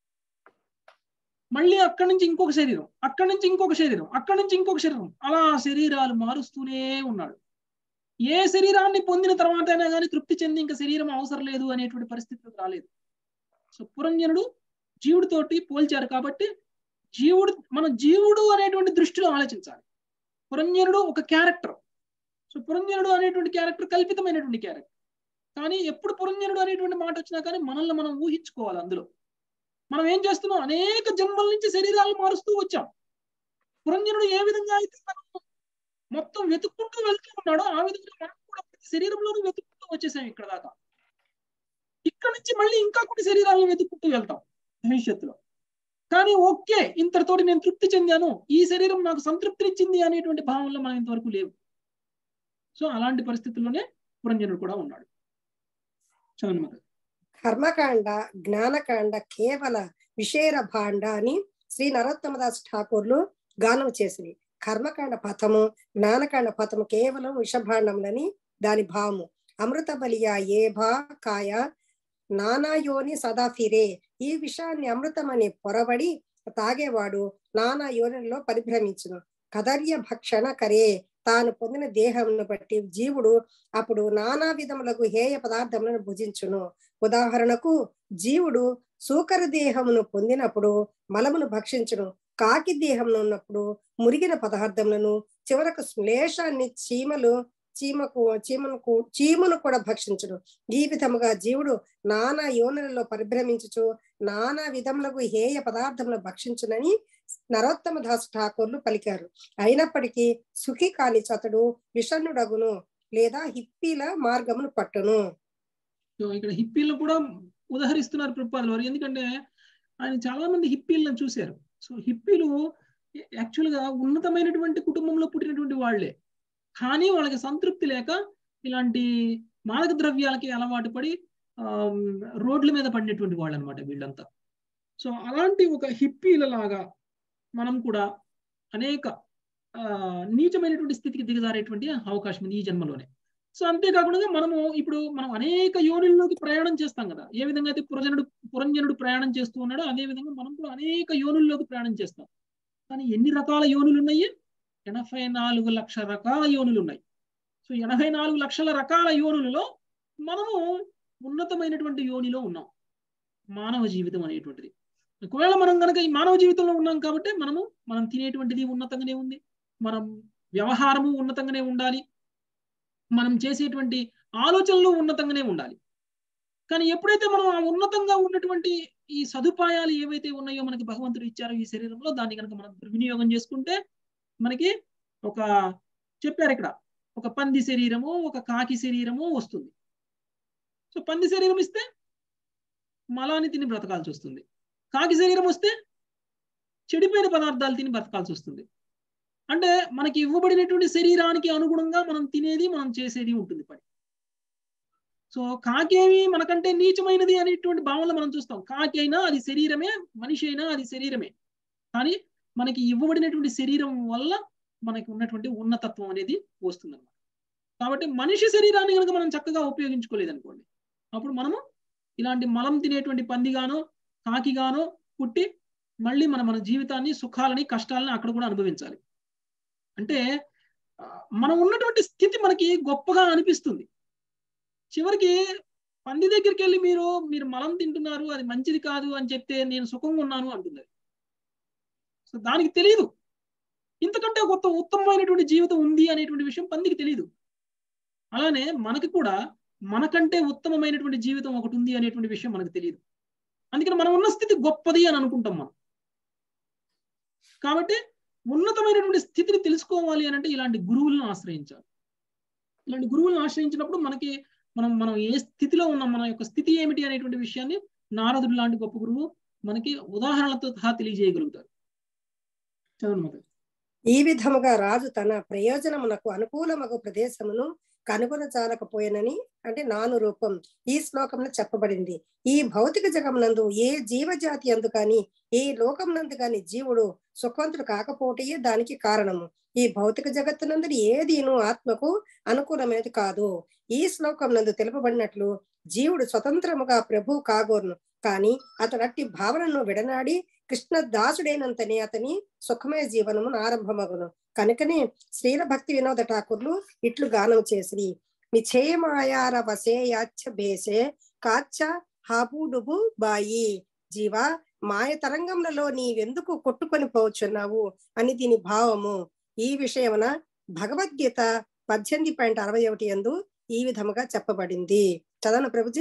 మళ్ళీ అక్కడి నుంచి ఇంకొక శరీరం, అక్కడి నుంచి ఇంకొక శరీరం, అక్కడి నుంచి ఇంకొక శరీరం, అలా శరీరాలు మారుస్తూనే ఉన్నాడు. ఏ శరీరాన్ని పొందిన తర్వాత అయినా కానీ తృప్తి చెంది ఇంకా శరీరం అవసరం లేదు అనేటువంటి పరిస్థితికి రాలేదు. సో పురంజనుడు జీవుడితోటి పోల్చారు కాబట్టి జీవుడు మన జీవుడు అనేటువంటి దృష్టిలో ఆలోచించాలి. పురంజనుడు ఒక క్యారెక్టర్. సో పురంజనుడు అనేటువంటి క్యారెక్టర్ కల్పితమైనటువంటి క్యారెక్టర్. కానీ ఎప్పుడు పురంజనుడు అనేటువంటి మాట వచ్చినా కానీ మనల్ని మనం ఊహించుకోవాలి. అందులో మనం ఏం చేస్తున్నాం, అనేక జన్మల నుంచి శరీరాలు మారుస్తూ వచ్చాం. పురంజనుడు ఏ విధంగా అయితే మనం మొత్తం వెతుక్కుంటూ వెళ్తూ ఉన్నాడో ఆ విధంగా మనం కూడా ప్రతి శరీరంలోనూ వెతుక్కుంటూ వచ్చేసాం ఇక్కడ దాకా. ఇక్కడ నుంచి మళ్ళీ ఇంకా కొన్ని శరీరాలను వెతుక్కుంటూ వెళ్తాం భవిష్యత్తులో. కానీ ఓకే, ఇంతటితోటి నేను తృప్తి చెందాను, ఈ శరీరం నాకు సంతృప్తినిచ్చింది అనేటువంటి భావంలో మనం ఇంతవరకు లేవు. సో అలాంటి పరిస్థితుల్లోనే పురంజనుడు కూడా ఉన్నాడు. చదవనమాట. కర్మకాండ జ్ఞానకాండ కేవల విషేర భాండ అని శ్రీ నరోత్తమదాస్ ఠాకూర్లు గానం చేసింది. కర్మకాండ పథము జ్ఞానకాండ పథము కేవలం విషభాండములని దాని భావము. అమృత బలియా ఏ భా కాయ నానాయోని సదా ఫిరే. ఈ విషయాన్ని అమృతమని పొరబడి తాగేవాడు నానా యోనిలో పరిభ్రమించును. కదర్య భక్షణ కరే. తాను పొందిన దేహమును బట్టి జీవుడు అప్పుడు నానా విధములకు హేయ పదార్థములను భుజించును. ఉదాహరణకు జీవుడు సూకర దేహమును పొందినప్పుడు మలమును భక్షించును. కాకి దేహంలో ఉన్నప్పుడు మురిగిన పదార్థములను, చివరకు శ్లేషాన్ని చీమలు చీమకు చీమను చీమను కూడా భక్షించును. ఈ విధముగా జీవుడు నానా యోనులలో పరిభ్రమించుచు నానా విధములకు హేయ పదార్థములను భక్షించునని నరోత్తమ దాస్ ఠాకూర్లు పలికారు. అయినప్పటికీ సుఖి కాని అతడు విషణుడగును లేదా హిప్పీల మార్గమును పట్టును. ఇక్కడ హిప్పీలను కూడా ఉదాహరిస్తున్నారు ప్రభుపాదుల వారు. ఎందుకంటే ఆయన చాలా మంది హిప్పీలను చూశారు. సో హిప్పీలు యాక్చువల్ గా ఉన్నతమైనటువంటి కుటుంబంలో పుట్టినటువంటి వాళ్లే, కానీ వాళ్ళకి సంతృప్తి లేక ఇలాంటి మాదక ద్రవ్యాలకి అలవాటు పడి ఆ రోడ్ల మీద పడినటువంటి వాళ్ళు అనమాట వీళ్ళంతా. సో అలాంటి ఒక హిప్పీల లాగా మనం కూడా అనేక ఆ నీచమైనటువంటి స్థితికి దిగజారేటువంటి అవకాశం ఉంది ఈ జన్మలోనే. సో అంతేకాకుండా మనము ఇప్పుడు మనం అనేక యోనుల్లోకి ప్రయాణం చేస్తాం కదా. ఏ విధంగా అయితే పురంజనుడు పురంజనుడు ప్రయాణం చేస్తూ ఉన్నాడో అదే విధంగా మనం కూడా అనేక యోనుల్లోకి ప్రయాణం చేస్తాం. కానీ ఎన్ని రకాల యోనులు ఉన్నాయి? ఎనభై నాలుగు లక్షల రకాల యోనులు ఉన్నాయి. సో ఎనభై నాలుగు లక్షల రకాల యోనులలో మనము ఉన్నతమైనటువంటి యోనిలో ఉన్నాం, మానవ జీవితం అనేటువంటిది. ఒకవేళ మనం కనుక ఈ మానవ జీవితంలో ఉన్నాం కాబట్టి మనము మనం తినేటువంటిది ఉన్నతంగానే ఉంది, మనం వ్యవహారము ఉన్నతంగానే ఉండాలి, మనం చేసేటువంటి ఆలోచనలు ఉన్నతంగానే ఉండాలి. కానీ ఎప్పుడైతే మనం ఆ ఉన్నతంగా ఉన్నటువంటి ఈ సదుపాయాలు ఏవైతే ఉన్నాయో మనకి భగవంతుడు ఇచ్చారో ఈ శరీరంలో, దాన్ని కనుక మనం దుర్వినియోగం చేసుకుంటే మనకి ఒక చెప్పారు ఇక్కడ ఒక పంది శరీరము ఒక కాకి శరీరము వస్తుంది. సో పంది శరీరం ఇస్తే మలాన్ని తిని బ్రతకాల్సి వస్తుంది, కాకి శరీరం వస్తే చెడిపోయిన పదార్థాలు తిని బ్రతకాల్సి వస్తుంది. అంటే మనకి ఇవ్వబడినటువంటి శరీరానికి అనుగుణంగా మనం తినేది మనం చేసేది ఉంటుంది పని. సో కాకేమి మనకంటే నీచమైనది అనేటువంటి భావనలో మనం చూస్తాం. కాకి అయినా అది శరీరమే, మనిషి అయినా అది శరీరమే. కానీ మనకి ఇవ్వబడినటువంటి శరీరం వల్ల మనకి ఉన్నటువంటి ఉన్నతత్వం అనేది వస్తుంది అన్నమాట. కాబట్టి మనిషి శరీరాన్ని కనుక మనం చక్కగా ఉపయోగించుకోలేదు అనుకోండి, అప్పుడు మనము ఇలాంటి మలం తినేటువంటి పందిగానో కాకిగానో పుట్టి మళ్ళీ మన మన జీవితాన్ని సుఖాలని కష్టాలని అక్కడ కూడా అనుభవించాలి. అంటే మనం ఉన్నటువంటి స్థితి మనకి గొప్పగా అనిపిస్తుంది. చివరికి పంది దగ్గరికి వెళ్ళి మీరు మీరు మలం తింటున్నారు అది మంచిది కాదు అని చెప్తే నేను సుఖంగా ఉన్నాను అంటుంది. సో దానికి తెలియదు ఇంతకంటే కొత్త ఉత్తమమైనటువంటి జీవితం ఉంది అనేటువంటి విషయం పందికి తెలియదు. అలానే మనకి కూడా మనకంటే ఉత్తమమైనటువంటి జీవితం ఒకటి ఉంది అనేటువంటి విషయం మనకు తెలియదు. అందుకని మనం ఉన్న స్థితి గొప్పది అని అనుకుంటాం మనం. కాబట్టి ఉన్నతమైనటువంటి స్థితిని తెలుసుకోవాలి అని అంటే ఇలాంటి గురువులను ఆశ్రయించాలి. ఇలాంటి గురువులను ఆశ్రయించినప్పుడు మనకి మనం మనం ఏ స్థితిలో ఉన్నాం, మన యొక్క స్థితి ఏమిటి అనేటువంటి విషయాన్ని నారదుడు లాంటి గొప్ప గురువు మనకి ఉదాహరణలతో సహా తెలియజేయగలుగుతారు. చదవనమాట. ఈ విధముగా రాజు తన ప్రయోజనమునకు అనుకూలమగు ప్రదేశమును కనుగొనచాలకపోయానని అంటే నాను రూపం ఈ శ్లోకంలో చెప్పబడింది. ఈ భౌతిక జగమునందు ఏ జీవజాతి అందు కానీ ఏ లోకమునందు కానీ జీవుడు సుఖవంతుడు కాకపోవటయే దానికి కారణము. ఈ భౌతిక జగత్తునందు ఏదీను ఆత్మకు అనుకూలమైనది కాదు. ఈ శ్లోకం నందు తెలుపబడినట్లు జీవుడు స్వతంత్రముగా ప్రభు కాగోరును, కానీ అతడు అట్టి భావనను విడనాడి కృష్ణ దాసుడైనంతనే అతని సుఖమయ జీవనమును ఆరంభమగును. కనుకనే శ్రీల భక్తి వినోద ఠాకూర్లు ఇట్లు గానం చేసిరి. మిచేమాయార వసే యాచ్చ భేసే కాచ్చ హాబుడుబు బాయి జీవా మాయ తరంగములలో నీవెందుకు కొట్టుకొని పోవచ్చున్నావు అని దీని భావము. ఈ విషయమున భగవద్గీత పద్దెనిమిది పాయింట్ అరవై ఒకటి యందు ఈ విధముగా చెప్పబడింది. చదవను ప్రభుజీ.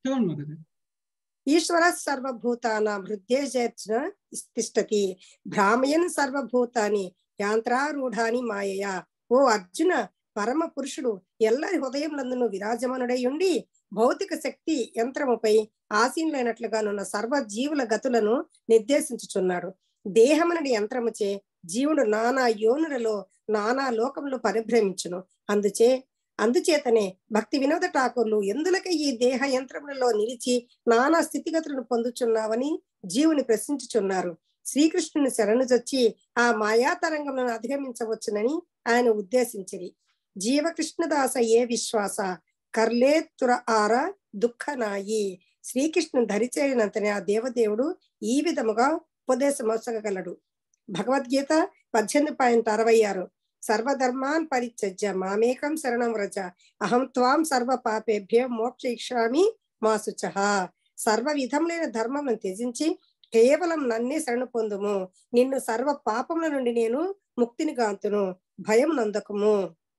ఈశ్వర సర్వభూతానాం హృదయేర్జన తిష్టతి భ్రామయన్ సర్వభూతాని యాంత్రారూఢాని మాయయా. ఓ అర్జున, పరమ పురుషుడు ఎల్లరి హృదయములందును విరాజమానుడై ఉండి భౌతిక శక్తి యంత్రముపై ఆసీనులైనట్లుగానున్న సర్వ జీవుల గతులను నిర్దేశించుచున్నాడు. దేహమునడి యంత్రముచే జీవుడు నానా యోనులలో నానా లోకములు పరిభ్రమించును. అందుచే అందుచేతనే భక్తి వినోద ఠాకూర్లు ఎందులకై ఈ దేహ యంత్రములలో నిలిచి నానా స్థితిగతులను పొందుచున్నావని జీవుని ప్రశ్నించుచున్నారు. శ్రీకృష్ణుని శరణుజొచ్చి ఆ మాయా తరంగములను అధిగమించవచ్చునని ఆయన ఉద్దేశించిరి. జీవ కృష్ణదాస ఏ విశ్వాస కర్లే తుర ఆర దుఃఖనాయి. శ్రీకృష్ణుని ధరిచేరినంతనే ఆ దేవదేవుడు ఈ విధముగా ఉపదేశమొసగలడు. భగవద్గీత పద్దెనిమిది పాయింట్ అరవై ఆరు సర్వధర్మాన్ పరిత్యజ్య మామేకం శరణం వ్రజ అహం త్వాం సర్వ పాపేభ్య మోక్షయిష్యామి మా శుచః. సర్వ విధములైన ధర్మములను త్యజించి కేవలం నన్నే శరణు పొందుము, నిన్ను సర్వ పాపముల నుండి నేను ముక్తిని గాంతును, భయం నందకము.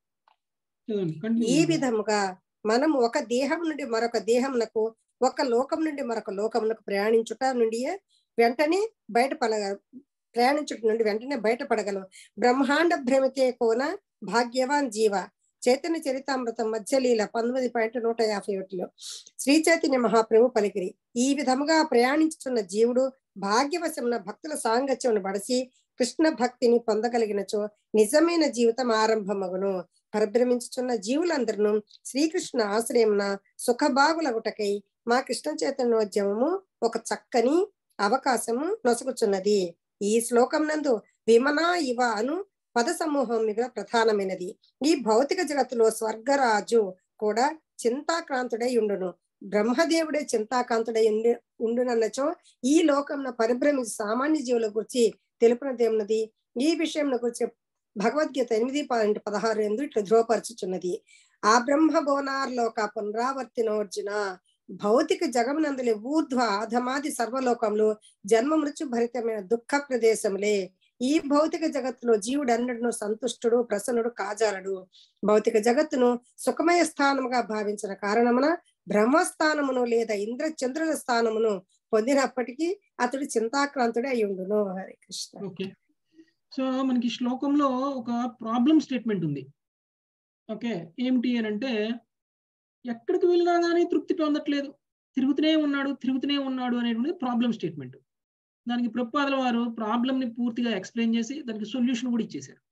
ఈ విధముగా మనం ఒక దేహం నుండి మరొక దేహమునకు, ఒక లోకం నుండి మరొక లోకమునకు ప్రయాణించుట నుండి వెంటనే బయటపడ ప్రయాణించుట నుండి వెంటనే బయటపడగలం. బ్రహ్మాండ భ్రమితే కోన భాగ్యవాన్ జీవ. చైతన్య చరితామృతం మధ్యలీల పంతొమ్మిది పాయింట్ నూట యాభై ఒకటిలో శ్రీ చైతన్య మహాప్రభు పలికిరి. ఈ విధముగా ప్రయాణించుతున్న జీవుడు భాగ్యవశమున భక్తుల సాంగత్యమును బడసి కృష్ణ భక్తిని పొందగలిగినచో నిజమైన జీవితం ఆరంభమగును. పరిభ్రమించుచున్న జీవులందరూ శ్రీకృష్ణ ఆశ్రయమున సుఖభాగులగుటకై మా కృష్ణ చైతన్యోద్యమము ఒక చక్కని అవకాశము నొసగుచున్నది. ఈ శ్లోకం నందు విమనా ఇవ అను పద సమూహం మీద ప్రధానమైనది. ఈ భౌతిక జగత్తులో స్వర్గరాజు కూడా చింతాక్రాంతుడై ఉండును. బ్రహ్మదేవుడే చింతాకాంతుడై ఉండి ఉండునన్నచో ఈ లోకంలో పరిభ్రమించి సామాన్య జీవుల గురించి తెలుపునదేమున్నది. ఈ విషయం గురించి భగవద్గీత ఎనిమిది పాయింట్ పదహారు ఎందు ఇట్లా ధ్రువపరచుచున్నది. ఆ బ్రహ్మ భువనార్లోక పునరావర్తినోర్జున. భౌతిక జగమునందులే ఊర్ధ్వ అధమాది సర్వలోకములు జన్మ మృత్యు భరితమైన దుఃఖ ప్రదేశములే. ఈ భౌతిక జగత్తులో జీవుడు అన్నడును సంతుష్టుడు ప్రసన్నుడు కాజాలడు. భౌతిక జగత్తును సుఖమయ స్థానముగా భావించిన కారణమున బ్రహ్మస్థానమును లేదా ఇంద్ర చంద్రుల స్థానమును పొందినప్పటికీ అతడు చింతాక్రాంతుడే అయి ఉండును. హరే కృష్ణ. ఓకే, సో మనకి శ్లోకంలో ఒక ప్రాబ్లం స్టేట్మెంట్ ఉంది. ఓకే, ఏమిటి అని అంటే ఎక్కడికి వెళ్ళినా కానీ తృప్తి పొందట్లేదు, తిరుగుతూనే ఉన్నాడు తిరుగుతూనే ఉన్నాడు అనేటువంటి ప్రాబ్లం స్టేట్మెంట్. దానికి ప్రభుపాదుల వారు ప్రాబ్లంని పూర్తిగా ఎక్స్ప్లెయిన్ చేసి దానికి సొల్యూషన్ కూడా ఇచ్చేశారు.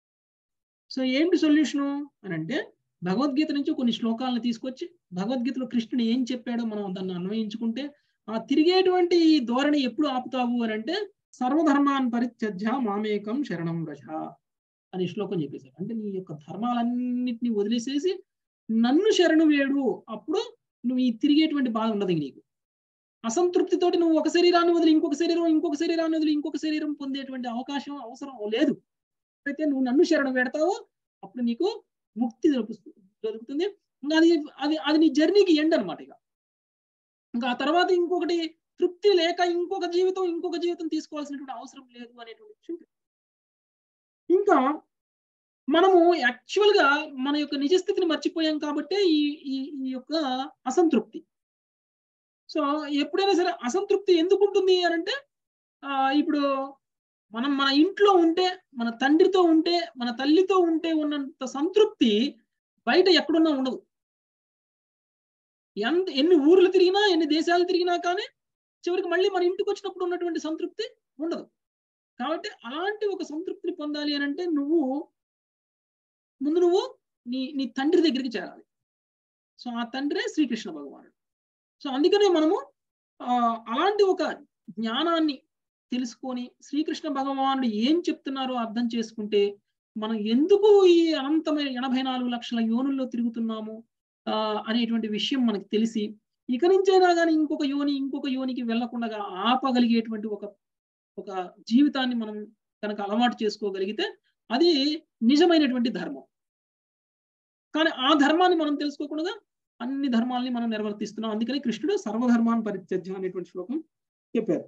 సో ఏంటి సొల్యూషను అని అంటే భగవద్గీత నుంచి కొన్ని శ్లోకాలను తీసుకొచ్చి భగవద్గీతలో కృష్ణుడు ఏం చెప్పాడో మనం దాన్ని అన్వయించుకుంటే ఆ తిరిగేటువంటి ఈ ధోరణి ఎప్పుడు ఆపుతావు అని అంటే సర్వధర్మాన్ పరిత్యజ్య మామేకం శరణం వ్రజ అని శ్లోకం చెప్పేశారు. అంటే నీ యొక్క ధర్మాలన్నింటినీ వదిలేసేసి నన్ను శరణు వేడు, అప్పుడు నువ్వు ఈ తిరిగేటువంటి బాధ ఉండదు. నీకు అసంతృప్తితోటి నువ్వు ఒక శరీరాన్ని వదిలి ఇంకొక శరీరం ఇంకొక శరీరాన్ని వదిలి ఇంకొక శరీరం పొందేటువంటి అవకాశం అవసరం లేదు. అయితే నువ్వు నన్ను శరణు పెడతావో అప్పుడు నీకు ముక్తి దొరుకుతుంది. ఇంకా అది అది అది నీ జర్నీకి ఎండ్ అనమాట. ఇక ఇంకా ఆ తర్వాత ఇంకొకటి తృప్తి లేక ఇంకొక జీవితం ఇంకొక జీవితం తీసుకోవాల్సినటువంటి అవసరం లేదు అనేటువంటి విషయం. ఇంకా మనము యాక్చువల్ గా మన యొక్క నిజస్థితిని మర్చిపోయాం కాబట్టి ఈ ఈ యొక్క అసంతృప్తి. సో ఎప్పుడైనా సరే అసంతృప్తి ఎందుకు ఉంటుంది అని అంటే ఆ ఇప్పుడు మనం మన ఇంట్లో ఉంటే, మన తండ్రితో ఉంటే, మన తల్లితో ఉంటే ఉన్నంత సంతృప్తి బయట ఎక్కడున్నా ఉండదు. ఎంత ఎన్ని ఊర్లు తిరిగినా ఎన్ని దేశాలు తిరిగినా కానీ చివరికి మళ్ళీ మన ఇంటికి వచ్చినప్పుడు ఉన్నటువంటి సంతృప్తి ఉండదు. కాబట్టి అలాంటి ఒక సంతృప్తిని పొందాలి అని అంటే నువ్వు ముందు నువ్వు నీ నీ తండ్రి దగ్గరికి చేరాలి. సో ఆ తండ్రే శ్రీకృష్ణ భగవానుడు. సో అందుకనే మనము ఆ అలాంటి ఒక జ్ఞానాన్ని తెలుసుకొని శ్రీకృష్ణ భగవానుడు ఏం చెప్తున్నారో అర్థం చేసుకుంటే మనం ఎందుకు ఈ అనంతమైన ఎనభై నాలుగు లక్షల యోనుల్లో తిరుగుతున్నాము ఆ అనేటువంటి విషయం మనకు తెలిసి ఇక నుంచైనా కానీ ఇంకొక యోని ఇంకొక యోనికి వెళ్లకుండా ఆపగలిగేటువంటి ఒక ఒక జీవితాన్ని మనం కనుక అలవాటు చేసుకోగలిగితే అది నిజమైనటువంటి ధర్మం. కానీ ఆ ధర్మాన్ని మనం తెలుసుకోకుండా అన్ని ధర్మాలని మనం నిర్వర్తిస్తున్నాం. అందుకని కృష్ణుడు సర్వధర్మాన్ని పరిత్యజ్యం అనేటువంటి శ్లోకం చెప్పారు.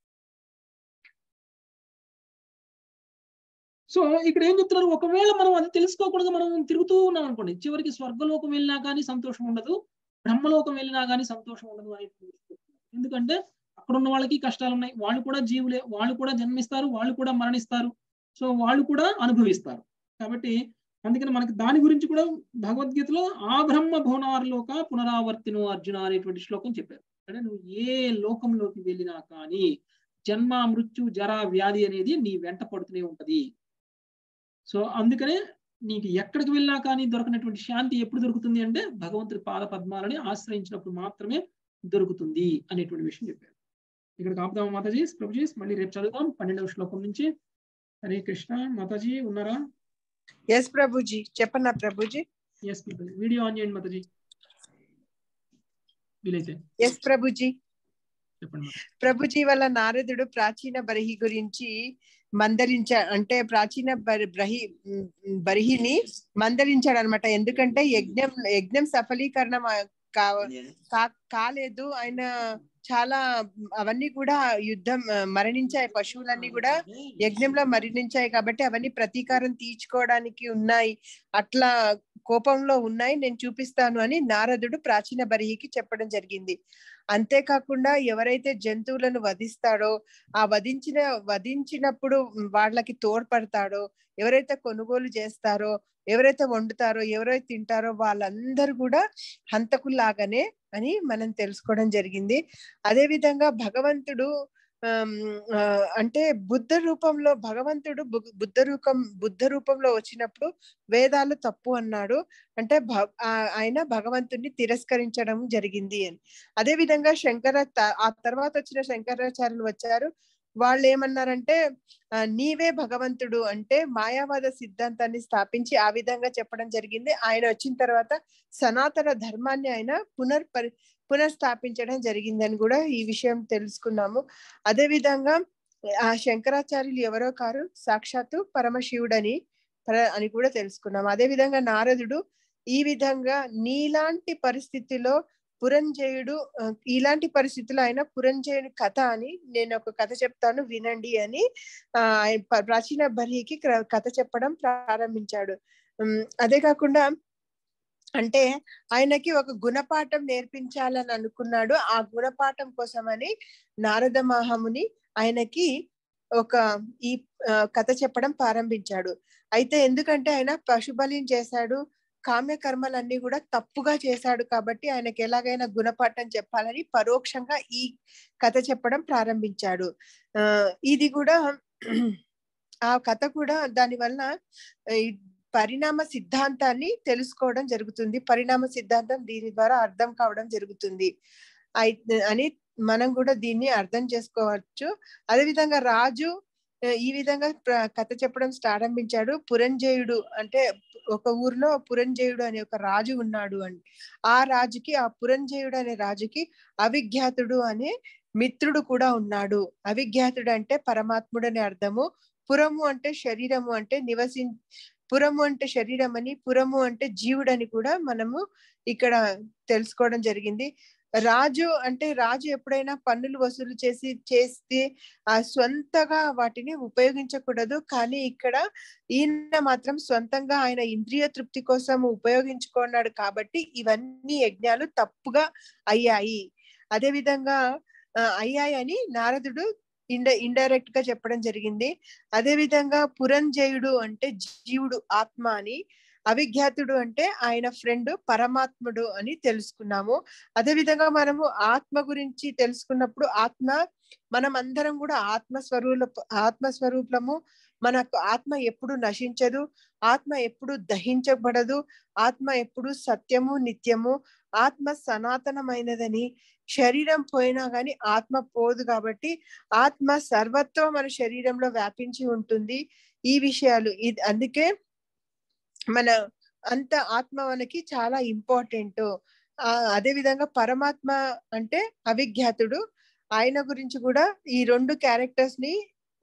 సో ఇక్కడ ఏం చెప్తున్నారు, ఒకవేళ మనం అది తెలుసుకోకుండా మనం తిరుగుతూ ఉన్నాం అనుకోండి, చివరికి స్వర్గలోకం వెళ్ళినా కానీ సంతోషం ఉండదు, బ్రహ్మలోకం వెళ్ళినా కానీ సంతోషం ఉండదు అనేటువంటి. ఎందుకంటే అక్కడ ఉన్న వాళ్ళకి కష్టాలు ఉన్నాయి, వాళ్ళు కూడా జీవులే, వాళ్ళు కూడా జన్మిస్తారు, వాళ్ళు కూడా మరణిస్తారు, సో వాళ్ళు కూడా అనుభవిస్తారు. కాబట్టి అందుకని మనకి దాని గురించి కూడా భగవద్గీతలో ఆ బ్రహ్మ భువనార్లోక పునరావర్తినో అర్జున అనేటువంటి శ్లోకం చెప్పారు. అంటే నువ్వు ఏ లోకంలోకి వెళ్ళినా కానీ జన్మ మృత్యు జర వ్యాధి అనేది నీ వెంట పడుతూనే ఉంటది. సో అందుకనే నీకు ఎక్కడికి వెళ్ళినా కానీ దొరకనటువంటి శాంతి ఎప్పుడు దొరుకుతుంది అంటే భగవంతుడి పాద పద్మాలని ఆశ్రయించినప్పుడు మాత్రమే దొరుకుతుంది అనేటువంటి విషయం చెప్పారు. ఇక్కడ కాపుదాం మాతాజీ, ప్రభుజీ, మళ్ళీ రేపు చదువుతాం పన్నెండవ శ్లోకం నుంచి. హరే కృష్ణ. మాతాజీ ఉన్నారా? ఎస్ ప్రభుజీ, చెప్పన్నా ప్రభుజీ. ఎస్ వీడియో ఆన్ చేయండి మాతాజీ వీలైతే. ఎస్ ప్రభుజీ. చెప్పండి. ప్రభుజీ వల్ల నారదుడు ప్రాచీన బరిహి గురించి మందరించ అంటే ప్రాచీన బ్రహి బరిహిని మందరించాడు అనమాట. ఎందుకంటే యజ్ఞం యజ్ఞం సఫలీకరణం కాలేదు, ఆయన చాలా అవన్నీ కూడా యుద్ధం మరణించాయి, పశువులన్నీ కూడా యజ్ఞంలో మరణించాయి, కాబట్టి అవన్నీ ప్రతీకారం తీర్చుకోవడానికి ఉన్నాయి, అట్లా కోపంలో ఉన్నాయి, నేను చూపిస్తాను అని నారదుడు ప్రాచీన బరిహికి చెప్పడం జరిగింది. అంతేకాకుండా ఎవరైతే జంతువులను వధిస్తాడో, ఆ వధించిన వధించినప్పుడు వాళ్ళకి తోడ్పడతాడో, ఎవరైతే కొనుగోలు చేస్తారో, ఎవరైతే వండుతారో, ఎవరైతే తింటారో వాళ్ళందరూ కూడా హంతకుల్లాగానే అని మనం తెలుసుకోవడం జరిగింది. అదే విధంగా భగవంతుడు అంటే బుద్ధ రూపంలో భగవంతుడు బుద్ధ రూపం బుద్ధ రూపంలో వచ్చినప్పుడు వేదాలు తప్పు అన్నాడు, అంటే ఆయన భగవంతుడిని తిరస్కరించడం జరిగింది అని. అదే విధంగా శంకర ఆ తర్వాత వచ్చిన శంకరాచార్యులు వచ్చారు, వాళ్ళు ఏమన్నారంటే నీవే భగవంతుడు అంటే మాయావాద సిద్ధాంతాన్ని స్థాపించి ఆ విధంగా చెప్పడం జరిగింది. ఆయన వచ్చిన తర్వాత సనాతన ధర్మాన్ని ఆయన పునర్పరి పునర్స్థాపించడం జరిగిందని కూడా ఈ విషయం తెలుసుకున్నాము. అదే విధంగా ఆ శంకరాచార్యులు ఎవరో కారు, సాక్షాత్తు పరమశివుడని అని కూడా తెలుసుకున్నాము. అదే విధంగా నారదుడు ఈ విధంగా నీలాంటి పరిస్థితిలో పురంజయుడు ఇలాంటి పరిస్థితుల్లో ఆయన పురంజయుని కథ అని నేను ఒక కథ చెప్తాను వినండి అని ఆ ప్రాచీన బరిహికి కథ చెప్పడం ప్రారంభించాడు. అదే కాకుండా అంటే ఆయనకి ఒక గుణపాఠం నేర్పించాలని అనుకున్నాడు. ఆ గుణపాఠం కోసమని నారద మహాముని ఆయనకి ఒక ఈ కథ చెప్పడం ప్రారంభించాడు. అయితే ఎందుకంటే ఆయన పశుబలిని చేశాడు, కామ్య కర్మలన్నీ కూడా తప్పుగా చేశాడు, కాబట్టి ఆయనకి ఎలాగైనా గుణపాఠం చెప్పాలని పరోక్షంగా ఈ కథ చెప్పడం ప్రారంభించాడు. ఆ ఇది కూడా ఆ కథ కూడా దాని వలన పరిణామ సిద్ధాంతాన్ని తెలుసుకోవడం జరుగుతుంది. పరిణామ సిద్ధాంతం దీని ద్వారా అర్థం కావడం జరుగుతుంది అని మనం కూడా దీన్ని అర్థం చేసుకోవచ్చు. అదేవిధంగా రాజు ఈ విధంగా కథ చెప్పడం ప్రారంభించాడు. పురంజయుడు అంటే ఒక ఊర్లో పురంజయుడు అనే ఒక రాజు ఉన్నాడు అని, ఆ రాజుకి ఆ పురంజయుడు అనే రాజుకి అవిజ్ఞాతుడు అనే మిత్రుడు కూడా ఉన్నాడు. అవిజ్ఞాతుడు అంటే పరమాత్ముడు అనే అర్థము, పురము అంటే శరీరము అంటే నివసి పురము అంటే శరీరం అని, పురము అంటే జీవుడు అని కూడా మనము ఇక్కడ తెలుసుకోవడం జరిగింది. రాజు అంటే రాజు ఎప్పుడైనా పన్నులు వసూలు చేసి చేస్తే ఆ స్వంతగా వాటిని ఉపయోగించకూడదు, కానీ ఇక్కడ ఈయన మాత్రం స్వంతంగా ఆయన ఇంద్రియ తృప్తి కోసం ఉపయోగించుకున్నాడు, కాబట్టి ఇవన్నీ యజ్ఞాలు తప్పుగా అయ్యాయి. అదే విధంగా అయ్యాయి అని నారదుడు ఇండ ఇండైరెక్ట్ గా చెప్పడం జరిగింది. అదే విధంగా పురంజయుడు అంటే జీవుడు ఆత్మ అని, అవిజ్ఞాతుడు అంటే ఆయన ఫ్రెండ్ పరమాత్ముడు అని తెలుసుకున్నాము. అదే విధంగా మనము ఆత్మ గురించి తెలుసుకున్నప్పుడు ఆత్మ మనం అందరం కూడా ఆత్మస్వరూప ఆత్మస్వరూపము. మనకు ఆత్మ ఎప్పుడు నశించదు, ఆత్మ ఎప్పుడు దహించబడదు, ఆత్మ ఎప్పుడు సత్యము నిత్యము, ఆత్మ సనాతనమైనదని, శరీరం పోయినా గాని ఆత్మ పోదు, కాబట్టి ఆత్మ సర్వత్వం మన శరీరంలో వ్యాపించి ఉంటుంది. ఈ విషయాలు ఇది అందుకే మన అంత ఆత్మ మనకి చాలా ఇంపార్టెంట్. ఆ అదే విధంగా పరమాత్మ అంటే అవిజ్ఞాతుడు, ఆయన గురించి కూడా ఈ రెండు క్యారెక్టర్స్ ని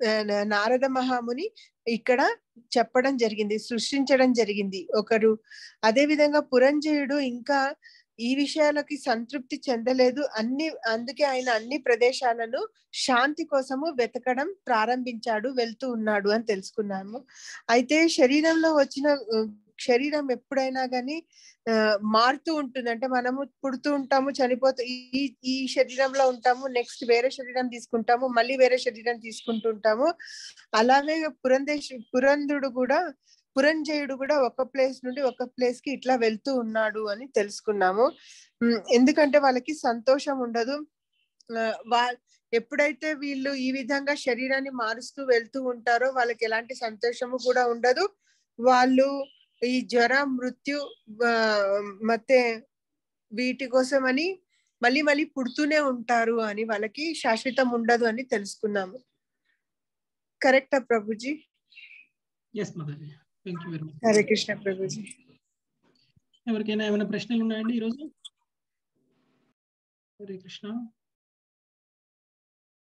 నారద మహాముని ఇక్కడ చెప్పడం జరిగింది, సృష్టించడం జరిగింది ఒకరు. అదే విధంగా పురంజయుడు ఇంకా ఈ విషయాలకి సంతృప్తి చెందలేదు, అన్ని అందుకే ఆయన అన్ని ప్రదేశాలను శాంతి కోసము వెతకడం ప్రారంభించాడు, వెళ్తూ ఉన్నాడు అని తెలుసుకున్నాము. అయితే శరీరంలో వచ్చిన శరీరం ఎప్పుడైనా కానీ ఆ మారుతూ ఉంటుంది. అంటే మనము పుడుతూ ఉంటాము, చనిపోతూ ఈ ఈ శరీరంలో ఉంటాము, నెక్స్ట్ వేరే శరీరం తీసుకుంటాము, మళ్ళీ వేరే శరీరం తీసుకుంటూ ఉంటాము. అలానే పురంధేశ్ పురంధుడు కూడా పురంజయుడు కూడా ఒక ప్లేస్ నుండి ఒక ప్లేస్ కి ఇట్లా వెళ్తూ ఉన్నాడు అని తెలుసుకున్నాము. ఎందుకంటే వాళ్ళకి సంతోషం ఉండదు. వా ఎప్పుడైతే వీళ్ళు ఈ విధంగా శరీరాన్ని మారుస్తూ వెళ్తూ ఉంటారో వాళ్ళకి ఎలాంటి సంతోషము కూడా ఉండదు. వాళ్ళు ఈ జ్వర మృత్యు ಮತ್ತೆ వీటి కోసమని మళ్ళీ మళ్ళీ పుడుతూనే ఉంటారు అని, వాళ్ళకి శాశ్వతం ఉండదు అని తెలుసుకున్నాము. కరెక్టా ప్రభుజీ? ఎస్ మాతాజీ, థ్యాంక్ యూ వెరీ మచ్. హరే కృష్ణ ప్రభుజీ. ఎవరికైనా ఏమైనా ప్రశ్నలు ఉన్నాయండి ఈరోజు? హరే కృష్ణ.